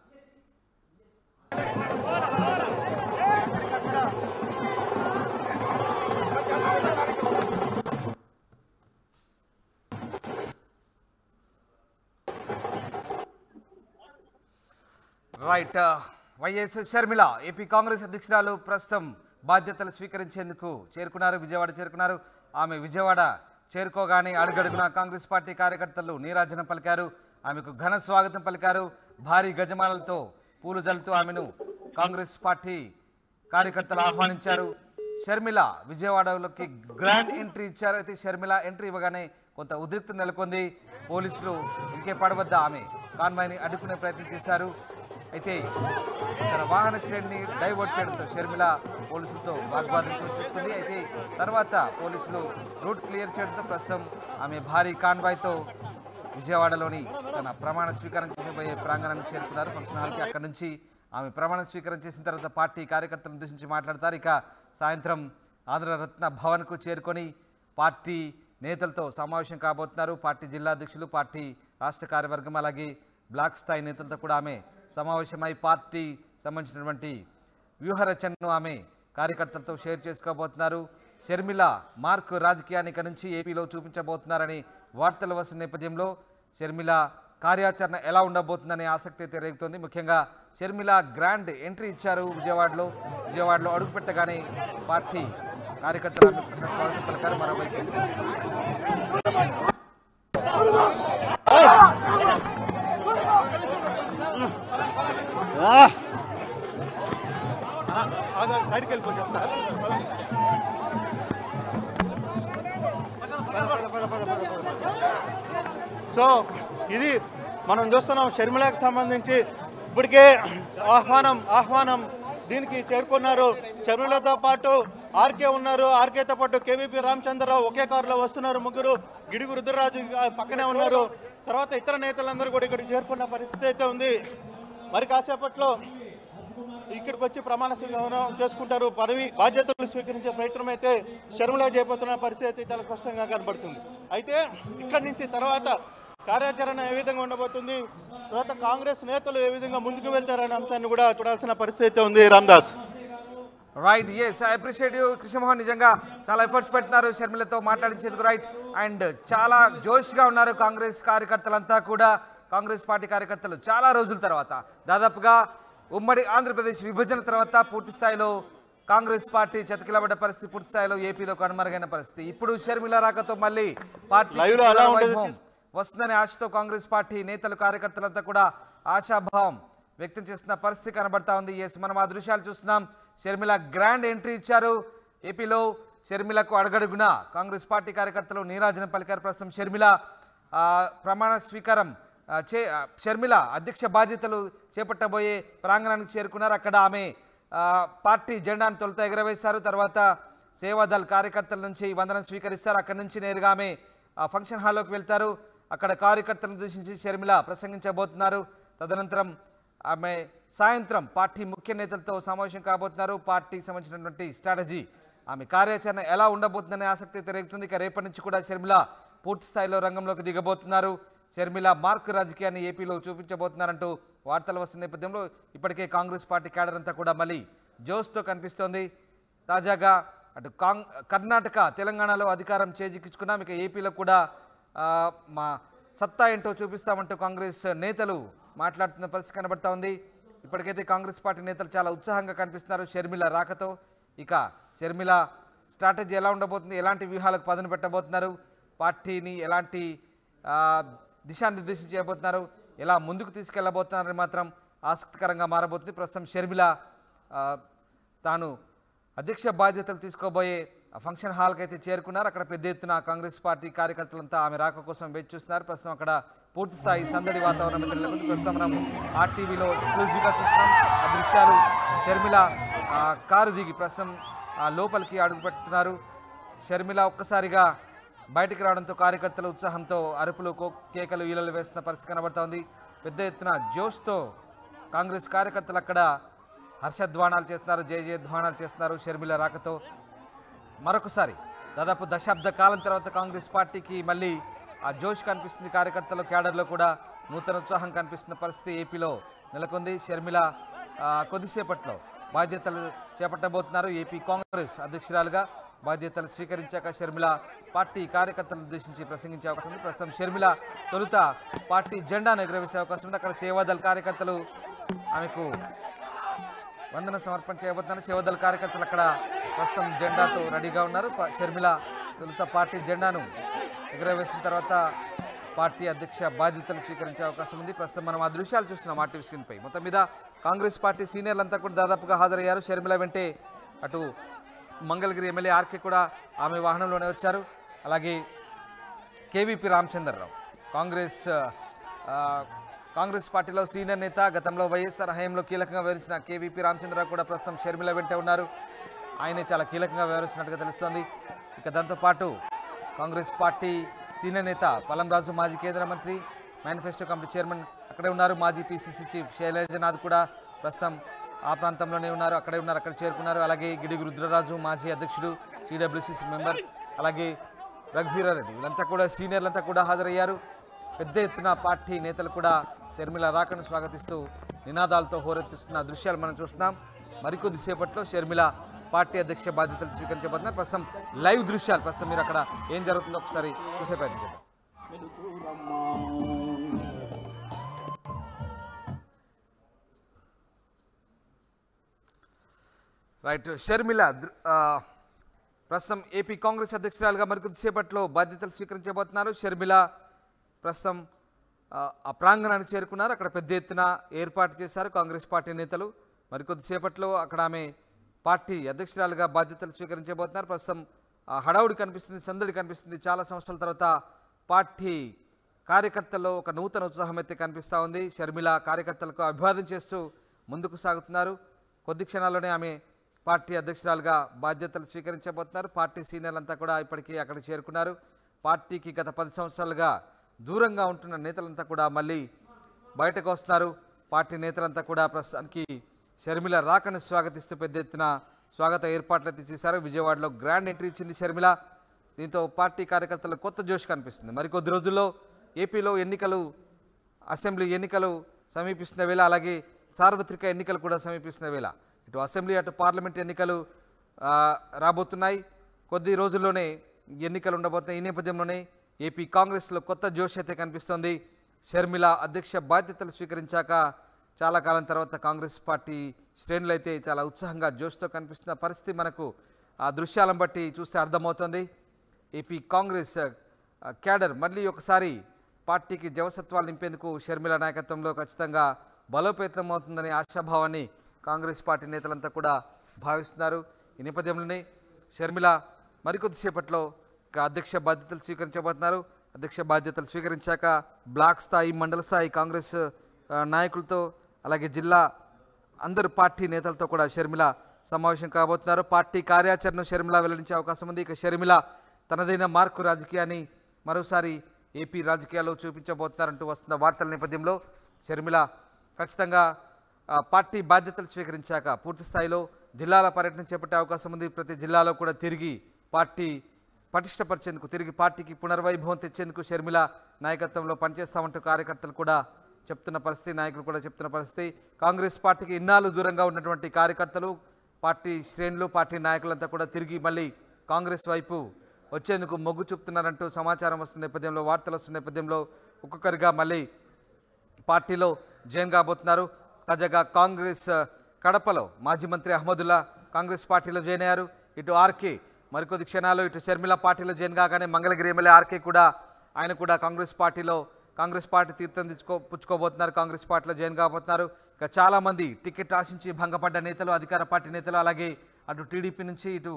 Right. YS Sharmila AP Congress అధ్యక్షురాలు ప్రస్తుతం బాధ్యతలు స్వీకరించేందుకు చేరుకున్నారు, విజయవాడ చేరుకున్నారు. ఆమె విజయవాడ చేరుకోగానే అడుగడుగున కాంగ్రెస్ పార్టీ కార్యకర్తలు నీరాజనం పలికారు. ఆమెకు ఘన స్వాగతం పలికారు. భారీ గజమాలతో పూలు జల్లుతూ ఆమెను కాంగ్రెస్ పార్టీ కార్యకర్తలు ఆహ్వానించారు. షర్మిల విజయవాడలోకి గ్రాండ్ ఎంట్రీ ఇచ్చారు. అయితే షర్మిల ఎంట్రీ ఇవ్వగానే కొంత ఉద్రిక్తత నెలకొంది. పోలీసులు ఇంకే పడవద్ద ఆమె కాన్వాయ్ని అడ్డుకునే ప్రయత్నం చేశారు. అయితే తన వాహన శ్రేణిని డైవర్ట్ చేయడంతో షర్మిల పోలీసులతో వాగ్వాదం చోటు చేసుకుంది. అయితే తర్వాత పోలీసులు రూట్ క్లియర్ చేయడంతో ప్రస్తుతం ఆమె భారీ కాన్వాయ్తో విజయవాడలోని తన ప్రమాణ స్వీకారం చేసబోయే ప్రాంగణానికి చేరుకున్నారు, ఫంక్షన్ హాల్కి. అక్కడి నుంచి ఆమె ప్రమాణ స్వీకారం చేసిన తర్వాత పార్టీ కార్యకర్తలను ఉద్దేశించి మాట్లాడతారు. ఇక సాయంత్రం ఆంధ్రరత్న భవన్కు చేరుకొని పార్టీ నేతలతో సమావేశం కాబోతున్నారు. పార్టీ జిల్లా అధ్యక్షులు, పార్టీ రాష్ట్ర కార్యవర్గం, అలాగే బ్లాక్ స్థాయి నేతలతో కూడా ఆమె సమావేశమై పార్టీ సంబంధించినటువంటి వ్యూహరచనను ఆమె కార్యకర్తలతో షేర్ చేసుకోబోతున్నారు. షర్మిల మార్క్ రాజకీయానికి నుంచి ఏపీలో చూపించబోతున్నారని వార్తలు వస్తున్న నేపథ్యంలో షర్మిల కార్యాచరణ ఎలా ఉండబోతుందనే ఆసక్తి అయితే రేగుతోంది. ముఖ్యంగా షర్మిల గ్రాండ్ ఎంట్రీ ఇచ్చారు విజయవాడలో. విజయవాడలో అడుగుపెట్టగానే పార్టీ కార్యకర్తలు ఆమెకు ఘన స్వాగతం పలికారు. మరోవైపు సైడ్కి వెళ్ళిపోయి చెప్తా. సో ఇది మనం చూస్తున్నాం. షర్మిలకు సంబంధించి ఇప్పటికే ఆహ్వానం ఆహ్వానం దీనికి చేరుకున్నారు. షర్మిలతో పాటు ఆర్కే ఉన్నారు, ఆర్కేతో పాటు కేవీపీ రామచంద్రరావు ఒకే కారులో వస్తున్నారు. ముగ్గురు గిడుగు రుద్రరాజు పక్కనే ఉన్నారు. తర్వాత ఇతర నేతలందరూ కూడా ఇక్కడికి చేరుకున్న పరిస్థితి అయితే ఉంది. మరి కాసేపట్లో ఇక్కడికి వచ్చి ప్రమాణ స్వీకారం చేసుకుంటారు. పదవి బాధ్యతలు స్వీకరించే ప్రయత్నం అయితే షర్మిల చేయబోతున్న పరిస్థితి అయితే చాలా స్పష్టంగా కనబడుతుంది. అయితే ఇక్కడి నుంచి తర్వాత కార్యాచరణ ఏ విధంగా ఉండబోతుంది, తర్వాత కాంగ్రెస్ నేతలు ఏ విధంగా ముందుకు వెళ్తారనే అంశాన్ని కూడా చూడాల్సిన పరిస్థితి అయితే ఉంది. Ramdas. Right, yes, I appreciate you Krishnamohan. నిజంగా చాలా ఎఫర్ట్స్ పెడుతున్నారు షర్మిలతో మాట్లాడించేందుకు. రైట్, అండ్ చాలా జోష్గా ఉన్నారు కాంగ్రెస్ కార్యకర్తలంతా కూడా. కాంగ్రెస్ పార్టీ కార్యకర్తలు చాలా రోజుల తర్వాత దాదాపుగా ఉమ్మడి ఆంధ్రప్రదేశ్ విభజన తర్వాత పూర్తి స్థాయిలో కాంగ్రెస్ పార్టీ చతికిలబడ్డ పరిస్థితి, పూర్తి స్థాయిలో ఏపీలో కనుమరుగైన పరిస్థితి. ఇప్పుడు షర్మిల రాకతో మళ్ళీ పార్టీ వైభవం వస్తుందనే ఆశతో కాంగ్రెస్ పార్టీ నేతలు కార్యకర్తలంతా కూడా ఆశాభావం వ్యక్తం చేస్తున్న పరిస్థితి కనబడతా ఉంది. ఎస్, మనం ఆ దృశ్యాలు చూస్తున్నాం. షర్మిల గ్రాండ్ ఎంట్రీ ఇచ్చారు ఏపీలో. షర్మిలకు అడుగడుగున కాంగ్రెస్ పార్టీ కార్యకర్తలు నీరాజనం పలికారు. ప్రస్తుతం షర్మిల ప్రమాణ స్వీకారం చే షర్మిల అధ్యక్ష బాధ్యతలు చేపట్టబోయే ప్రాంగణానికి చేరుకున్నారు. అక్కడ ఆమె పార్టీ జెండాను తొలుత ఎగరవేశారు. తర్వాత సేవాదళ్ కార్యకర్తల నుంచి వందనం స్వీకరిస్తారు. అక్కడి నుంచి నేరుగా ఆమె ఫంక్షన్ హాల్లోకి వెళ్తారు. అక్కడ కార్యకర్తలను ఉద్దేశించి షర్మిల ప్రసంగించబోతున్నారు. తదనంతరం ఆమె సాయంత్రం పార్టీ ముఖ్య నేతలతో సమావేశం కాబోతున్నారు. పార్టీకి సంబంధించినటువంటి స్ట్రాటజీ, ఆమె కార్యాచరణ ఎలా ఉండబోతుందనే ఆసక్తి తిరుగుతుంది. ఇక రేపటి నుంచి కూడా షర్మిల పూర్తి స్థాయిలో రంగంలోకి దిగబోతున్నారు. షర్మిల మార్క్ రాజకీయాన్ని ఏపీలో చూపించబోతున్నారంటూ వార్తలు వస్తున్న నేపథ్యంలో ఇప్పటికే కాంగ్రెస్ పార్టీ క్యాడర్ అంతా కూడా మళ్ళీ జోస్తో కనిపిస్తోంది. తాజాగా అటు కాంగ్ కర్ణాటక తెలంగాణలో అధికారం చేజిక్కించుకున్నాం, ఇక ఏపీలో కూడా మా సత్తా ఏంటో చూపిస్తామంటూ కాంగ్రెస్ నేతలు మాట్లాడుతున్న పరిస్థితి కనబడతా ఉంది. ఇప్పటికైతే కాంగ్రెస్ పార్టీ నేతలు చాలా ఉత్సాహంగా కనిపిస్తున్నారు షర్మిల రాకతో. ఇక షర్మిల స్ట్రాటజీ ఎలా ఉండబోతుంది, ఎలాంటి వ్యూహాలకు పదును పెట్టబోతున్నారు, పార్టీని ఎలాంటి దిశానిర్దేశం చేయబోతున్నారు, ఎలా ముందుకు తీసుకెళ్లబోతున్నారని మాత్రం ఆసక్తికరంగా మారబోతుంది. ప్రస్తుతం షర్మిల తాను అధ్యక్ష బాధ్యతలు తీసుకోబోయే ఫంక్షన్ హాల్కి అయితే చేరుకున్నారు. అక్కడ పెద్ద ఎత్తున కాంగ్రెస్ పార్టీ కార్యకర్తలంతా ఆమె రాక కోసం వేచి చూస్తున్నారు. ప్రస్తుతం అక్కడ పూర్తి స్థాయి సందడి వాతావరణం నెలకొంది. ప్రస్తుతం మనం ఆర్టీవీలో ఎక్స్క్లూజివ్గా చూస్తున్నాం ఆ దృశ్యాలు. షర్మిల కారు దిగి ప్రస్తుతం లోపలికి అడుగుపెడుతున్నారు. షర్మిల ఒక్కసారిగా బయటికి రావడంతో కార్యకర్తల ఉత్సాహంతో అరుపులు కేకలు ఈలలు వేస్తున్న పరిస్థితి కనబడుతోంది. పెద్ద ఎత్తున జోష్తో కాంగ్రెస్ కార్యకర్తలు అక్కడ హర్షధ్వానాలు చేస్తున్నారు, జయ జయధ్వానాలు చేస్తున్నారు. షర్మిల రాకతో మరొకసారి దాదాపు దశాబ్ద కాలం తర్వాత కాంగ్రెస్ పార్టీకి మళ్ళీ ఆ జోష్ కనిపిస్తుంది. కార్యకర్తలు క్యాడర్లో కూడా నూతన ఉత్సాహం కనిపిస్తున్న పరిస్థితి ఏపీలో నెలకొంది. షర్మిల కొద్దిసేపట్లో బాధ్యతలు చేపట్టబోతున్నారు. ఏపీ కాంగ్రెస్ అధ్యక్షురాలుగా బాధ్యతలు స్వీకరించాక షర్మిల పార్టీ కార్యకర్తలను ఉద్దేశించి ప్రసంగించే అవకాశం ఉంది. ప్రస్తుతం షర్మిల తొలుత పార్టీ జెండాను ఎగురవేసే అవకాశం ఉంది. అక్కడ సేవాదళ్ కార్యకర్తలు ఆమెకు వందన సమర్పణ చేయబోతున్నారు. సేవాదళ్ కార్యకర్తలు అక్కడ ప్రస్తుతం జెండాతో రెడీగా ఉన్నారు. షర్మిల తొలుత పార్టీ జెండాను ఎగురవేసిన తర్వాత పార్టీ అధ్యక్ష బాధ్యతలు స్వీకరించే అవకాశం ఉంది. ప్రస్తుతం మనం ఆ దృశ్యాలు చూస్తున్నాం ఆర్టీవీ స్క్రీన్పై. మొత్తం మీద కాంగ్రెస్ పార్టీ సీనియర్లంతా కూడా దాదాపుగా హాజరయ్యారు. షర్మిల వెంటే అటు మంగళగిరి ఎమ్మెల్యే ఆర్కే కూడా ఆమె వాహనంలోనే వచ్చారు. అలాగే కేవీపీ రామచంద్రరావు కాంగ్రెస్ కాంగ్రెస్ పార్టీలో సీనియర్ నేత, గతంలో వైఎస్ఆర్ హయాంలో కీలకంగా వ్యవహరించిన కేవీపీ రామచంద్రరావు కూడా ప్రస్తుతం షర్మిల వెంటే ఉన్నారు. ఆయనే చాలా కీలకంగా వ్యవహరిస్తున్నట్టుగా తెలుస్తోంది. ఇక దాంతోపాటు కాంగ్రెస్ పార్టీ సీనియర్ నేత పలంరాజు, మాజీ కేంద్ర మంత్రి, మేనిఫెస్టో కమిటీ చైర్మన్ అక్కడే ఉన్నారు. మాజీ పీసీసీ చీఫ్ శైలజనాథ్ కూడా ప్రస్తుతం ఆ ప్రాంతంలోనే ఉన్నారు, అక్కడే ఉన్నారు, అక్కడ చేరుకున్నారు. అలాగే గిడుగు రుద్రరాజు, మాజీ అధ్యక్షుడు, సిడబ్ల్యూసీసీ మెంబర్, అలాగే రఘువీరారెడ్డి, వీళ్ళంతా కూడా సీనియర్లంతా కూడా హాజరయ్యారు. పెద్ద ఎత్తున పార్టీ నేతలు కూడా షర్మిల రాకను స్వాగతిస్తూ నినాదాలతో హోరెత్తిస్తున్న దృశ్యాలు మనం చూస్తున్నాం. మరికొద్దిసేపట్లో షర్మిల పార్టీ అధ్యక్ష బాధ్యతలు స్వీకరించబోతున్నారు. ప్రస్తుతం లైవ్ దృశ్యాలు, ప్రస్తుతం మీరు అక్కడ ఏం జరుగుతుందో ఒకసారి చూసే ప్రయత్నం చేద్దాం. రైట్, షర్మిల ప్రస్తుతం ఏపీ కాంగ్రెస్ అధ్యక్షురాలుగా మరికొద్దిసేపట్లో బాధ్యతలు స్వీకరించబోతున్నారు. షర్మిల ప్రస్తుతం ఆ ప్రాంగణాన్ని చేరుకున్నారు. అక్కడ పెద్ద ఎత్తున ఏర్పాటు చేశారు కాంగ్రెస్ పార్టీ నేతలు. మరికొద్దిసేపట్లో అక్కడ ఆమె పార్టీ అధ్యక్షురాలుగా బాధ్యతలు స్వీకరించబోతున్నారు. ప్రస్తుతం హడావుడి కనిపిస్తుంది, సందడి కనిపిస్తుంది. చాలా సంవత్సరాల తర్వాత పార్టీ కార్యకర్తల్లో ఒక నూతన ఉత్సాహం అయితే కనిపిస్తూ ఉంది. షర్మిల కార్యకర్తలకు అభివాదం చేస్తూ ముందుకు సాగుతున్నారు. కొద్ది క్షణాల్లోనే ఆమె పార్టీ అధ్యక్షురాలుగా బాధ్యతలు స్వీకరించబోతున్నారు. పార్టీ సీనియర్లంతా కూడా ఇప్పటికీ అక్కడ చేరుకున్నారు. పార్టీకి గత పది సంవత్సరాలుగా దూరంగా ఉంటున్న నేతలంతా కూడా మళ్ళీ బయటకు వస్తున్నారు. పార్టీ నేతలంతా కూడా ప్రస్తుతానికి షర్మిల రాకను స్వాగతిస్తూ పెద్ద ఎత్తున స్వాగత ఏర్పాట్లు అయితే చేశారు. విజయవాడలో గ్రాండ్ ఎంట్రీ ఇచ్చింది షర్మిల. దీంతో పార్టీ కార్యకర్తలకు కొత్త జోష్ కనిపిస్తుంది. మరికొద్ది రోజుల్లో ఏపీలో ఎన్నికలు, అసెంబ్లీ ఎన్నికలు సమీపిస్తున్న వేళ, అలాగే సార్వత్రిక ఎన్నికలు కూడా సమీపిస్తున్న వేళ ఇటు అసెంబ్లీ అటు పార్లమెంట్ ఎన్నికలు రాబోతున్నాయి. కొద్ది రోజుల్లోనే ఎన్నికలు ఉండబోతున్నాయి. ఈ నేపథ్యంలోనే ఏపీ కాంగ్రెస్లో కొత్త జోష్ అయితే కనిపిస్తోంది. షర్మిల అధ్యక్ష బాధ్యతలు స్వీకరించాక చాలా కాలం తర్వాత కాంగ్రెస్ పార్టీ శ్రేణులు అయితే చాలా ఉత్సాహంగా జోష్తో కనిపిస్తున్న పరిస్థితి మనకు ఆ దృశ్యాలను బట్టి చూస్తే అర్థమవుతుంది. ఏపీ కాంగ్రెస్ క్యాడర్ మళ్ళీ ఒకసారి పార్టీకి జవసత్వాలు నింపేందుకు షర్మిల నాయకత్వంలో ఖచ్చితంగా బలోపేతం అవుతుందనే ఆశాభావాన్ని కాంగ్రెస్ పార్టీ నేతలంతా కూడా భావిస్తున్నారు. ఈ నేపథ్యంలోనే షర్మిల మరికొద్దిసేపట్లో అధ్యక్ష బాధ్యతలు స్వీకరించబోతున్నారు. అధ్యక్ష బాధ్యతలు స్వీకరించాక బ్లాక్ స్థాయి మండల స్థాయి కాంగ్రెస్ నాయకులతో అలాగే జిల్లా అందరు పార్టీ నేతలతో కూడా షర్మిల సమావేశం కాబోతున్నారు. పార్టీ కార్యాచరణను షర్మిల వెల్లడించే అవకాశం ఉంది. ఇక షర్మిల తనదైన మార్కు రాజకీయాన్ని మరోసారి ఏపీ రాజకీయాల్లో చూపించబోతున్నారంటూ వస్తున్న వార్తల నేపథ్యంలో షర్మిల ఖచ్చితంగా పార్టీ బాధ్యతలు స్వీకరించాక పూర్తి స్థాయిలో జిల్లాల పర్యటన చేపట్టే అవకాశం ఉంది. ప్రతి జిల్లాలో కూడా తిరిగి పార్టీ పటిష్టపరిచేందుకు తిరిగి పార్టీకి పునర్వైభవం తెచ్చేందుకు షర్మిల నాయకత్వంలో పనిచేస్తామంటూ కార్యకర్తలు కూడా చెప్తున్న పరిస్థితి, నాయకులు కూడా చెప్తున్న పరిస్థితి. కాంగ్రెస్ పార్టీకి ఇన్నాళ్ళు దూరంగా ఉన్నటువంటి కార్యకర్తలు, పార్టీ శ్రేణులు, పార్టీ నాయకులంతా కూడా తిరిగి మళ్ళీ కాంగ్రెస్ వైపు వచ్చేందుకు మొగ్గు చూపుతున్నారంటూ సమాచారం వస్తున్న నేపథ్యంలో, వార్తలు వస్తున్న నేపథ్యంలో ఒక్కొక్కరిగా మళ్ళీ పార్టీలో జాయిన్ కాబోతున్నారు. తాజాగా కాంగ్రెస్ కడపలో మాజీ మంత్రి అహ్మదుల్లా కాంగ్రెస్ పార్టీలో జాయిన్ అయ్యారు. ఇటు ఆర్కే మరికొద్ది క్షణాలు ఇటు షర్మిల పార్టీలో జాయిన్ కాగానే మంగళగిరి ఎమ్మెల్యే ఆర్కే కూడా ఆయన కూడా కాంగ్రెస్ పార్టీలో కాంగ్రెస్ పార్టీ తీర్థం తెచ్చుకో పుచ్చుకోబోతున్నారు. కాంగ్రెస్ పార్టీలో జాయిన్ కాబోతున్నారు. ఇక చాలామంది టికెట్ ఆశించి భంగపడ్డ నేతలు, అధికార పార్టీ నేతలు, అలాగే అటు టీడీపీ నుంచి ఇటు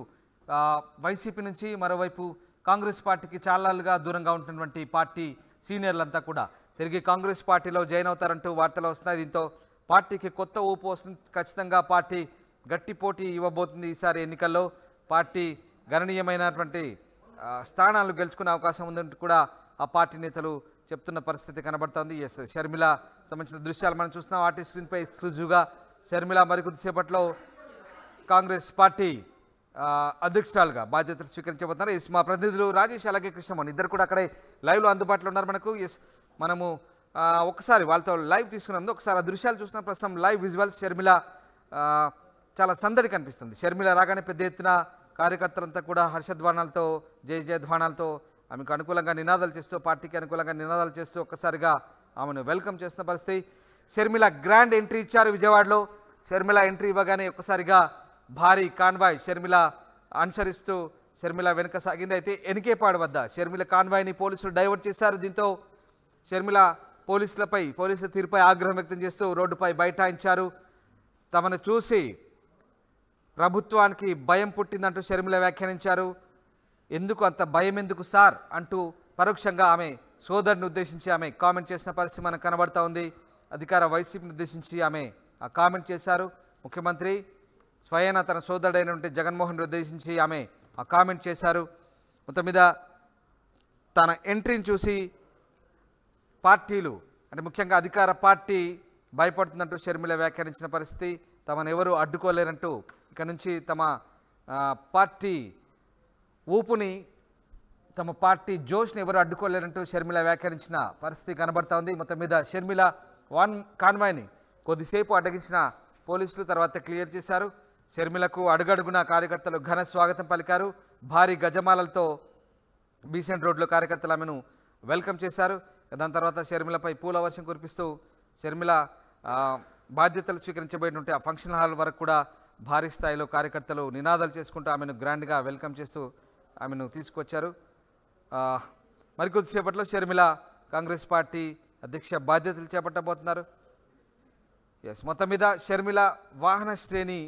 వైసీపీ నుంచి మరోవైపు కాంగ్రెస్ పార్టీకి చాలాలుగా దూరంగా ఉంటున్నటువంటి పార్టీ సీనియర్లంతా కూడా తిరిగి కాంగ్రెస్ పార్టీలో జాయిన్ అవుతారంటూ వార్తలు వస్తున్నాయి. దీంతో పార్టీకి కొత్త ఊపు వస్తుంది. ఖచ్చితంగా పార్టీ గట్టి పోటీ ఇవ్వబోతుంది. ఈసారి ఎన్నికల్లో పార్టీ గణనీయమైనటువంటి స్థానాలు గెలుచుకునే అవకాశం ఉందంటూ కూడా ఆ పార్టీ నేతలు చెప్తున్న పరిస్థితి కనబడుతోంది. ఎస్, షర్మిల సంబంధించిన దృశ్యాలు మనం చూస్తున్నాం. ఆర్టీ స్క్రీన్పై ఎక్స్క్లూజివ్గా షర్మిల మరికొద్దిసేపట్లో కాంగ్రెస్ పార్టీ అధ్యక్షురాలుగా బాధ్యతలు స్వీకరించబోతున్నారు. ఎస్, మా ప్రతినిధులు రాజేష్ అలాగే కృష్ణమోహన్ ఇద్దరు కూడా అక్కడే లైవ్లో అందుబాటులో ఉన్నారు మనకు. ఎస్, మనము ఒకసారి వాళ్ళతో లైవ్ తీసుకున్నాము. ఒకసారి ఆ దృశ్యాలు చూస్తున్నాం. ప్రస్తుతం లైవ్ విజువల్స్. షర్మిల చాలా సందడి కనిపిస్తుంది. షర్మిల రాగానే పెద్ద ఎత్తున కార్యకర్తలంతా కూడా హర్షధ్వానాలతో, జయ జయధ్వానాలతో ఆమెకు అనుకూలంగా నినాదాలు చేస్తూ, పార్టీకి అనుకూలంగా నినాదాలు చేస్తూ ఒక్కసారిగా ఆమెను వెల్కమ్ చేస్తున్న పరిస్థితి. షర్మిల గ్రాండ్ ఎంట్రీ ఇచ్చారు విజయవాడలో. షర్మిల ఎంట్రీ ఇవ్వగానే ఒక్కసారిగా భారీ కాన్వాయ్ షర్మిల అనుసరిస్తూ షర్మిల వెనుక సాగింది. అయితే ఎనికేపాడు వద్ద షర్మిల కాన్వాయ్ని పోలీసులు డైవర్ట్ చేశారు. దీంతో షర్మిల పోలీసులపై పోలీసుల తీరుపై ఆగ్రహం వ్యక్తం చేస్తూ రోడ్డుపై బైఠాయించారు. తమను చూసి ప్రభుత్వానికి భయం పుట్టిందంటూ షర్మిల వ్యాఖ్యానించారు. ఎందుకు అంత భయం ఎందుకు సార్ అంటూ పరోక్షంగా ఆమె సోదరుని ఉద్దేశించి ఆమె కామెంట్ చేసిన పరిస్థితి మనకు కనబడతా ఉంది. అధికార వైసీపీని ఉద్దేశించి ఆమె ఆ కామెంట్ చేశారు. ముఖ్యమంత్రి స్వయాన తన సోదరుడైనటువంటి జగన్మోహన్ ఉద్దేశించి ఆమె ఆ కామెంట్ చేశారు. మొత్తం మీద తన ఎంట్రీని చూసి పార్టీలు అంటే ముఖ్యంగా అధికార పార్టీ భయపడుతుందంటూ షర్మిల వ్యాఖ్యానించిన పరిస్థితి. తమను ఎవరు అడ్డుకోలేరంటూ ఇక నుంచి తమ పార్టీ ఊపుని, తమ పార్టీ జోష్ని ఎవరు అడ్డుకోలేరంటూ షర్మిల వ్యాఖ్యానించిన పరిస్థితి కనబడతా ఉంది. మొత్తం మీద షర్మిల వాన్ కాన్వాయ్ని కొద్దిసేపు అడ్డగించిన పోలీసులు తర్వాత క్లియర్ చేశారు. షర్మిలకు అడుగడుగున కార్యకర్తలు ఘన స్వాగతం పలికారు. భారీ గజమాలలతో బీసెంట్ రోడ్లో కార్యకర్తలు ఆమెను వెల్కమ్ చేశారు. దాని తర్వాత షర్మిలపై పూల వర్షం కురిపిస్తూ షర్మిల బాధ్యతలు స్వీకరించబోయినటువంటి ఆ ఫంక్షన్ హాల్ వరకు కూడా భారీ స్థాయిలో కార్యకర్తలు నినాదాలు చేసుకుంటూ ఆమెను గ్రాండ్గా వెల్కమ్ చేస్తూ ఆమెను తీసుకొచ్చారు. మరికొద్దిసేపట్లో షర్మిల కాంగ్రెస్ పార్టీ అధ్యక్ష బాధ్యతలు చేపట్టబోతున్నారు. ఎస్, మొత్తం మీద షర్మిల వాహన శ్రేణి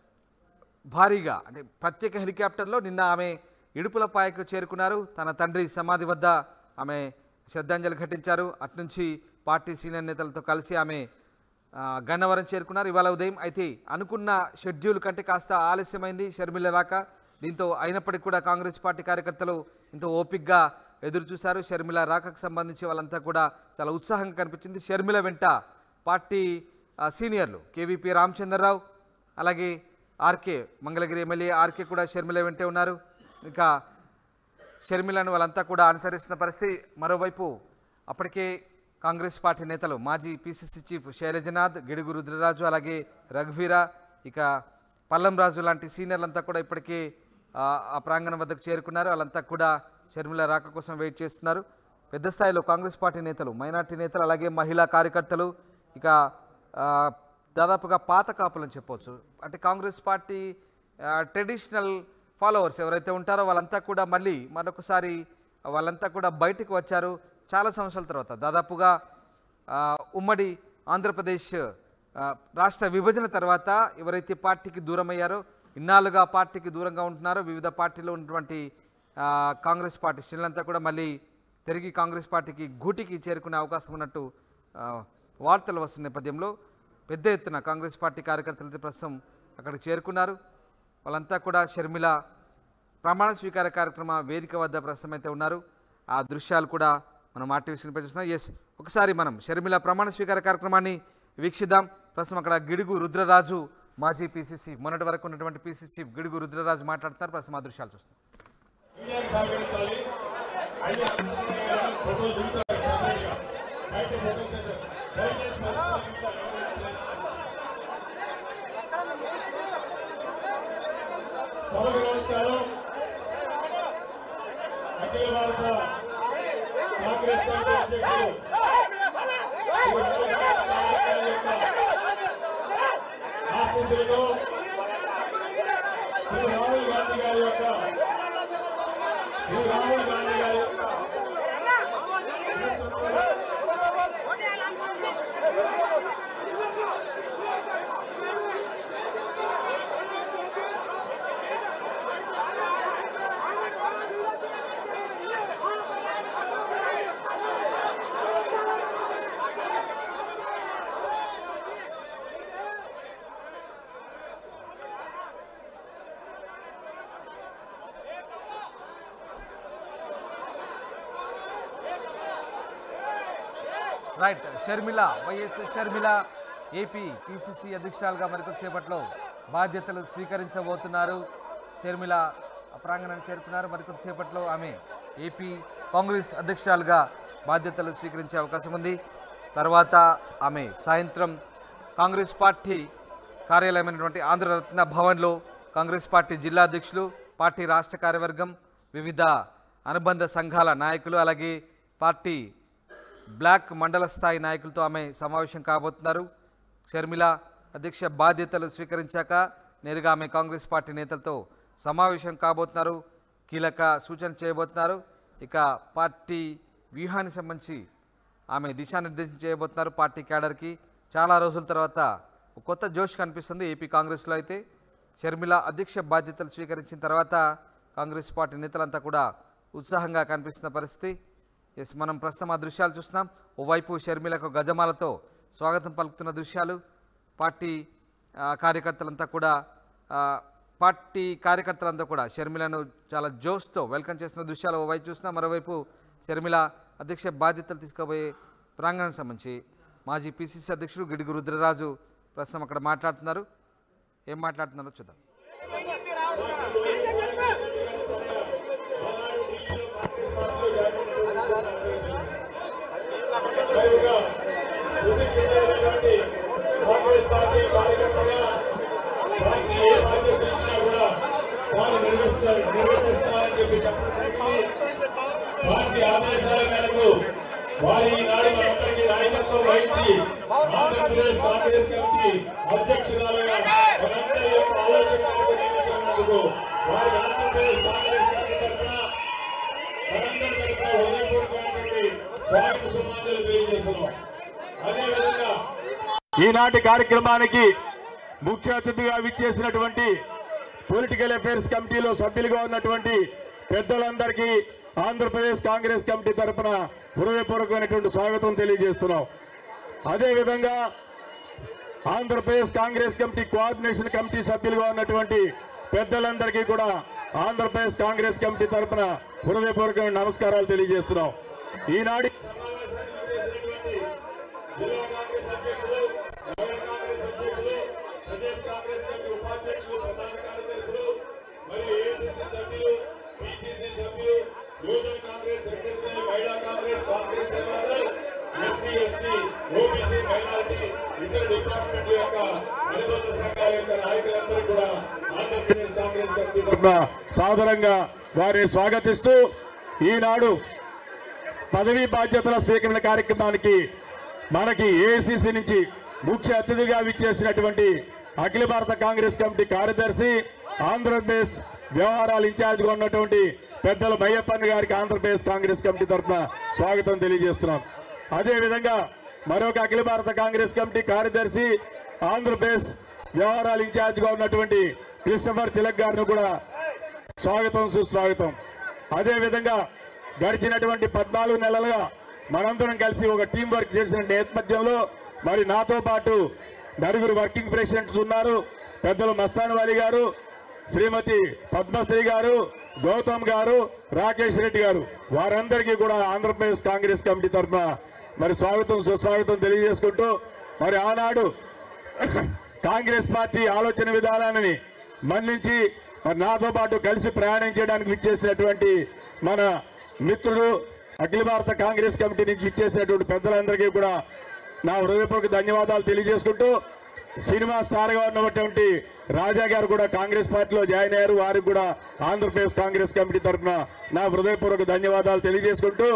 భారీగా అంటే ప్రత్యేక హెలికాప్టర్లో నిన్న ఆమె ఇడుపులపాయకు చేరుకున్నారు. తన తండ్రి సమాధి వద్ద ఆమె శ్రద్ధాంజలి ఘటించారు. అట్నుంచి పార్టీ సీనియర్ నేతలతో కలిసి ఆమె గన్నవరం చేరుకున్నారు ఇవాళ ఉదయం. అయితే అనుకున్న షెడ్యూల్ కంటే కాస్త ఆలస్యమైంది షర్మిల రాక. దీంతో అయినప్పటికీ కూడా కాంగ్రెస్ పార్టీ కార్యకర్తలు ఎంతో ఓపిక్గా ఎదురు చూశారు. షర్మిల రాకకు సంబంధించి వాళ్ళంతా కూడా చాలా ఉత్సాహంగా కనిపించింది. షర్మిల వెంట పార్టీ సీనియర్లు కేవీపీ రామచంద్రరావు అలాగే ఆర్కే మంగళగిరి ఎమ్మెల్యే ఆర్కే కూడా షర్మిల వెంటే ఉన్నారు. ఇంకా షర్మిలను వాళ్ళంతా కూడా అనుసరిస్తున్న పరిస్థితి. మరోవైపు అప్పటికే కాంగ్రెస్ పార్టీ నేతలు మాజీ పీసీసీ చీఫ్ శైలజనాథ్, గిడుగు రుద్రరాజు అలాగే రఘువీరా, ఇక పల్లం రాజు లాంటి సీనియర్లంతా కూడా ఇప్పటికే ఆ ప్రాంగణం వద్దకు చేరుకున్నారు. వాళ్ళంతా కూడా షర్మిల రాక కోసం వెయిట్ చేస్తున్నారు. పెద్ద స్థాయిలో కాంగ్రెస్ పార్టీ నేతలు, మైనార్టీ నేతలు, అలాగే మహిళా కార్యకర్తలు, ఇక దాదాపుగా పాత కాపులని చెప్పవచ్చు. అంటే కాంగ్రెస్ పార్టీ ట్రెడిషనల్ ఫాలోవర్స్ ఎవరైతే ఉంటారో వాళ్ళంతా కూడా మళ్ళీ మరొకసారి వాళ్ళంతా కూడా బయటకు వచ్చారు. చాలా సంవత్సరాల తర్వాత దాదాపుగా ఉమ్మడి ఆంధ్రప్రదేశ్ రాష్ట్ర విభజన తర్వాత ఎవరైతే పార్టీకి దూరం అయ్యారో, ఇన్నాళ్ళుగా పార్టీకి దూరంగా ఉంటున్నారో, వివిధ పార్టీలో ఉన్నటువంటి కాంగ్రెస్ పార్టీ శ్రేణులంతా కూడా మళ్ళీ తిరిగి కాంగ్రెస్ పార్టీకి గూటికి చేరుకునే అవకాశం ఉన్నట్టు వార్తలు వస్తున్న నేపథ్యంలో పెద్ద ఎత్తున కాంగ్రెస్ పార్టీ కార్యకర్తలు ప్రస్తుతం అక్కడికి చేరుకున్నారు. వాళ్ళంతా కూడా షర్మిల ప్రమాణ స్వీకార కార్యక్రమ వేదిక వద్ద ప్రస్తుతం అయితే ఉన్నారు. ఆ దృశ్యాలు కూడా మనం ఆర్టీవీ చూస్తున్నాం. ఎస్, ఒకసారి మనం షర్మిల ప్రమాణ స్వీకార కార్యక్రమాన్ని వీక్షిద్దాం. ప్రస్తుతం అక్కడ గిడుగు రుద్రరాజు, మాజీ పీసీసీ, మొన్నటి వరకు ఉన్నటువంటి పీసీసీ గిడుగు రుద్రరాజు మాట్లాడుతున్నారు. ప్రస్తుతం ఆ దృశ్యాలు చూస్తున్నాం. నమస్కారం. అఖిల భారత కాంగ్రెస్ పార్టీ ఆశీస్సులతో శ్రీ రాహుల్ గాంధీ గారి యొక్క శ్రీ రాహుల్ గాంధీ గారి యొక్క right, Sharmila, YS Sharmila AP PCC అధ్యక్షురాలుగా మరికొద్దిసేపట్లో బాధ్యతలు స్వీకరించబోతున్నారు. షర్మిల ప్రాంగణానికి చేరుకున్నారు. మరికొద్దిసేపట్లో ఆమె ఏపీ కాంగ్రెస్ అధ్యక్షురాలుగా బాధ్యతలు స్వీకరించే అవకాశం ఉంది. తర్వాత ఆమె సాయంత్రం కాంగ్రెస్ పార్టీ కార్యాలయమైనటువంటి ఆంధ్రరత్న భవన్లో కాంగ్రెస్ పార్టీ జిల్లా అధ్యక్షులు, పార్టీ రాష్ట్ర కార్యవర్గం, వివిధ అనుబంధ సంఘాల నాయకులు, అలాగే పార్టీ బ్లాక్ మండల స్థాయి నాయకులతో ఆమె సమావేశం కాబోతున్నారు. షర్మిల అధ్యక్ష బాధ్యతలు స్వీకరించాక నేరుగా ఆమె కాంగ్రెస్ పార్టీ నేతలతో సమావేశం కాబోతున్నారు, కీలక సూచన చేయబోతున్నారు. ఇక పార్టీ వ్యూహానికి సంబంధించి ఆమె దిశానిర్దేశం చేయబోతున్నారు. పార్టీ క్యాడర్కి చాలా రోజుల తర్వాత కొత్త జోష్ కనిపిస్తుంది ఏపీ కాంగ్రెస్లో. అయితే షర్మిల అధ్యక్ష బాధ్యతలు స్వీకరించిన తర్వాత కాంగ్రెస్ పార్టీ నేతలంతా కూడా ఉత్సాహంగా కనిపిస్తున్న పరిస్థితి. ఎస్, మనం ప్రస్తుతం ఆ దృశ్యాలు చూస్తున్నాం. ఓవైపు షర్మిలకు గజమాలతో స్వాగతం పలుకుతున్న దృశ్యాలు, పార్టీ కార్యకర్తలంతా కూడా పార్టీ కార్యకర్తలంతా కూడా షర్మిలను చాలా జోష్తో వెల్కమ్ చేస్తున్న దృశ్యాలు ఓవైపు చూస్తున్నాం. మరోవైపు షర్మిల అధ్యక్ష బాధ్యతలు తీసుకోబోయే ప్రాంగణానికి సంబంధించి మాజీ పీసీసీ అధ్యక్షుడు గిడుగు రుద్రరాజు ప్రస్తుతం అక్కడ మాట్లాడుతున్నారు. ఏం మాట్లాడుతున్నారో చూద్దాం. కాంగ్రెస్ పార్టీ కార్యకర్తగా పార్టీ ఏ బాధ్యత ఇచ్చినా కూడా వారు నిర్వహిస్తారు నిర్వర్తిస్తారని చెప్పి పార్టీ ఆదేశాల మేరకు వారి ఈనాడు మనందరికీ నాయకత్వం వహించి ఆంధ్రప్రదేశ్ కాంగ్రెస్ కమిటీ అధ్యక్షురాలుగా మనందరి యొక్క ఆలోచన నియమించినందుకు వారి ఆంధ్రప్రదేశ్ కాంగ్రెస్ కమిటీ తరఫున మనందరి తరఫున హృదయపూర్వకమైనటువంటి స్వాగత సుమాంజలు తెలియజేస్తున్నాం. అదేవిధంగా ఈనాటి కార్యక్రమానికి ముఖ్య అతిథిగా విచ్చేసినటువంటి పొలిటికల్ అఫైర్స్ కమిటీలో సభ్యులుగా ఉన్నటువంటి పెద్దలందరికీ ఆంధ్రప్రదేశ్ కాంగ్రెస్ కమిటీ తరఫున హృదయపూర్వకమైనటువంటి స్వాగతం తెలియజేస్తున్నాం. అదేవిధంగా Andhra Pradesh Congress committee coordination committee సభ్యులుగా ఉన్నటువంటి పెద్దలందరికీ కూడా ఆంధ్రప్రదేశ్ కాంగ్రెస్ కమిటీ తరఫున హృదయపూర్వకమైన నమస్కారాలు తెలియజేస్తున్నాం. ఈనాటి జిల్లా కాంగ్రెస్ అధ్యక్షులు, నగర కాంగ్రెస్ అధ్యక్షులు, ప్రదేశ్ కాంగ్రెస్ కమిటీ ఉపాధ్యక్షులు, ప్రధాన కార్యదర్శులు మరియు ఏఐసిసి సభ్యులు, పిసిసి సభ్యులు, యువజన కాంగ్రెస్ సెక్రటరీ, మహిళా Congress, Congress secretary, SC ST, OBC, minority, ఇతర డిపార్ట్మెంట్ యొక్క అనుబంధ సంఘాల యొక్క నాయకులందరూ కూడా ఆంధ్రప్రదేశ్ కాంగ్రెస్ కమిటీ తరఫున సాదరంగా వారిని స్వాగతిస్తూ ఈనాడు పదవీ బాధ్యతల స్వీకరణ కార్యక్రమానికి మనకి ఏఐసిసి నుంచి ముఖ్య అతిథిగా విచ్చేసినటువంటి అఖిల భారత కాంగ్రెస్ కమిటీ కార్యదర్శి, ఆంధ్రప్రదేశ్ వ్యవహారాల ఇన్ఛార్జిగా ఉన్నటువంటి పెద్దల బయ్యప్పన్న గారికి ఆంధ్రప్రదేశ్ కాంగ్రెస్ కమిటీ తరఫున స్వాగతం తెలియజేస్తున్నాం. అదేవిధంగా మరొక అఖిల భారత కాంగ్రెస్ కమిటీ కార్యదర్శి, ఆంధ్రప్రదేశ్ వ్యవహారాల ఇన్ఛార్జిగా ఉన్నటువంటి క్రిస్టఫర్ తిలక్ గారిని కూడా స్వాగతం సుస్వాగతం. అదేవిధంగా గడిచినటువంటి పద్నాలుగు నెలలుగా మనందరం కలిసి ఒక టీం వర్క్ చేసిన నేపథ్యంలో మరి నాతో పాటు నలుగురు వర్కింగ్ ప్రెసిడెంట్స్ ఉన్నారు. పెద్దలు మస్తాన్ వాలి గారు, శ్రీమతి పద్మశ్రీ గారు, గౌతమ్ గారు, రాకేష్ రెడ్డి గారు, వారందరికీ కూడా ఆంధ్రప్రదేశ్ కాంగ్రెస్ కమిటీ తరఫున మరి స్వాగతం సుస్వాగతం తెలియజేసుకుంటూ మరి ఆనాడు కాంగ్రెస్ పార్టీ ఆలోచన విధానాన్ని మన్నించి మరి నాతో పాటు కలిసి ప్రయాణం చేయడానికి విచ్చేసినటువంటి మన మిత్రుడు అఖిల భారత కాంగ్రెస్ కమిటీ నుంచి ఇచ్చేసినటువంటి పెద్దలందరికీ కూడా నా హృదయపూర్వక ధన్యవాదాలు తెలియజేసుకుంటూ సినిమా స్టార్ గా ఉన్నటువంటి రాజా గారు కూడా కాంగ్రెస్ పార్టీలో జాయిన్ అయ్యారు. వారికి కూడా ఆంధ్రప్రదేశ్ కాంగ్రెస్ కమిటీ తరఫున నా హృదయపూర్వక ధన్యవాదాలు తెలియజేసుకుంటూ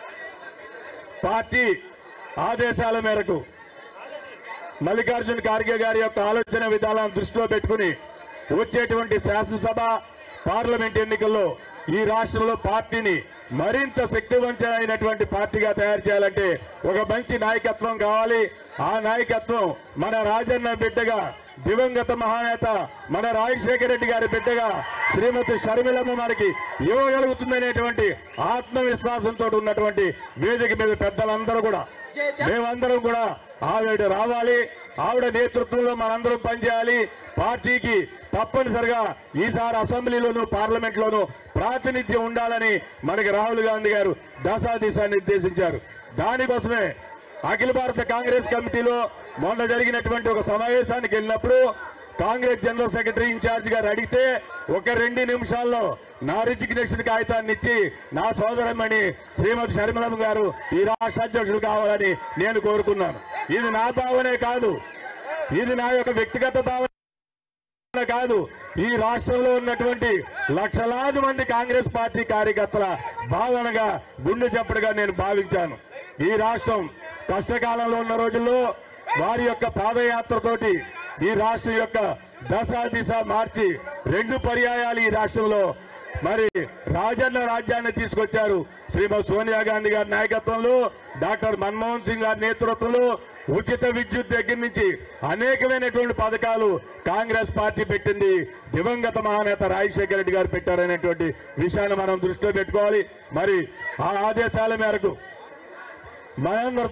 పార్టీ ఆదేశాల మేరకు మల్లికార్జున ఖార్గే గారి యొక్క ఆలోచన విధానాన్ని దృష్టిలో పెట్టుకుని వచ్చేటువంటి శాసనసభ, పార్లమెంట్ ఎన్నికల్లో ఈ రాష్ట్రంలో పార్టీని మరింత శక్తివంతమైనటువంటి పార్టీగా తయారు చేయాలంటే ఒక మంచి నాయకత్వం కావాలి. ఆ నాయకత్వం మన రాజన్న బిడ్డగా, దివంగత మహానేత మన రాజశేఖర రెడ్డి గారి బిడ్డగా శ్రీమతి షర్మిలమ్మ మనకి ఇవ్వగలుగుతుందనేటువంటి ఆత్మవిశ్వాసంతో ఉన్నటువంటి వేదిక మీద పెద్దలందరూ కూడా మేమందరం కూడా ఆవిడ రావాలి, ఆవిడ నేతృత్వంలో మనందరం పనిచేయాలి. పార్టీకి తప్పనిసరిగా ఈసారి అసెంబ్లీలోను పార్లమెంట్ లోను ప్రాతినిధ్యం ఉండాలని మనకి రాహుల్ గాంధీ గారు దశా దిశ నిర్దేశించారు. దానికోసమే అఖిల భారత కాంగ్రెస్ కమిటీలో మొన్న జరిగినటువంటి ఒక సమావేశానికి వెళ్ళినప్పుడు కాంగ్రెస్ జనరల్ సెక్రటరీ ఇన్ఛార్జ్ గారు అడిగితే ఒక రెండు నిమిషాల్లో నా రిజిగ్నేషన్ కాగితాన్ని ఇచ్చి నా సోదరమణి శ్రీమతి షర్మిలమ్మ గారు ఈ రాష్ట్ర అధ్యక్షులు కావాలని నేను కోరుకున్నాను. ఇది నా భావనే కాదు, ఇది నా యొక్క వ్యక్తిగత భావన కాదు, ఈ రాష్ట్రంలో ఉన్నటువంటి లక్షలాది మంది కాంగ్రెస్ పార్టీ కార్యకర్తల భావనగా, గుండె చప్పుడుగా నేను భావించాను. ఈ రాష్ట్రం కష్టకాలంలో ఉన్న రోజుల్లో వారి యొక్క పాదయాత్రతోటి ఈ రాష్ట్రం యొక్క దశ దిశ మార్చి రెండు పర్యాయాలు ఈ రాష్ట్రంలో మరి రాజన్న రాజ్యాన్ని తీసుకొచ్చారు. శ్రీమతి సోనియా గాంధీ గారి నాయకత్వంలో, డాక్టర్ మన్మోహన్ సింగ్ గారి నేతృత్వంలో ఉచిత విద్యుత్ దగ్గర నుంచి అనేకమైనటువంటి పథకాలు కాంగ్రెస్ పార్టీ పెట్టింది. దివంగత మహానేత రాజశేఖర రెడ్డి గారు పెట్టారనేటువంటి విషయాన్ని మనం దృష్టిలో పెట్టుకోవాలి. మరి ఆ ఆదేశాల మేరకు మనందరూ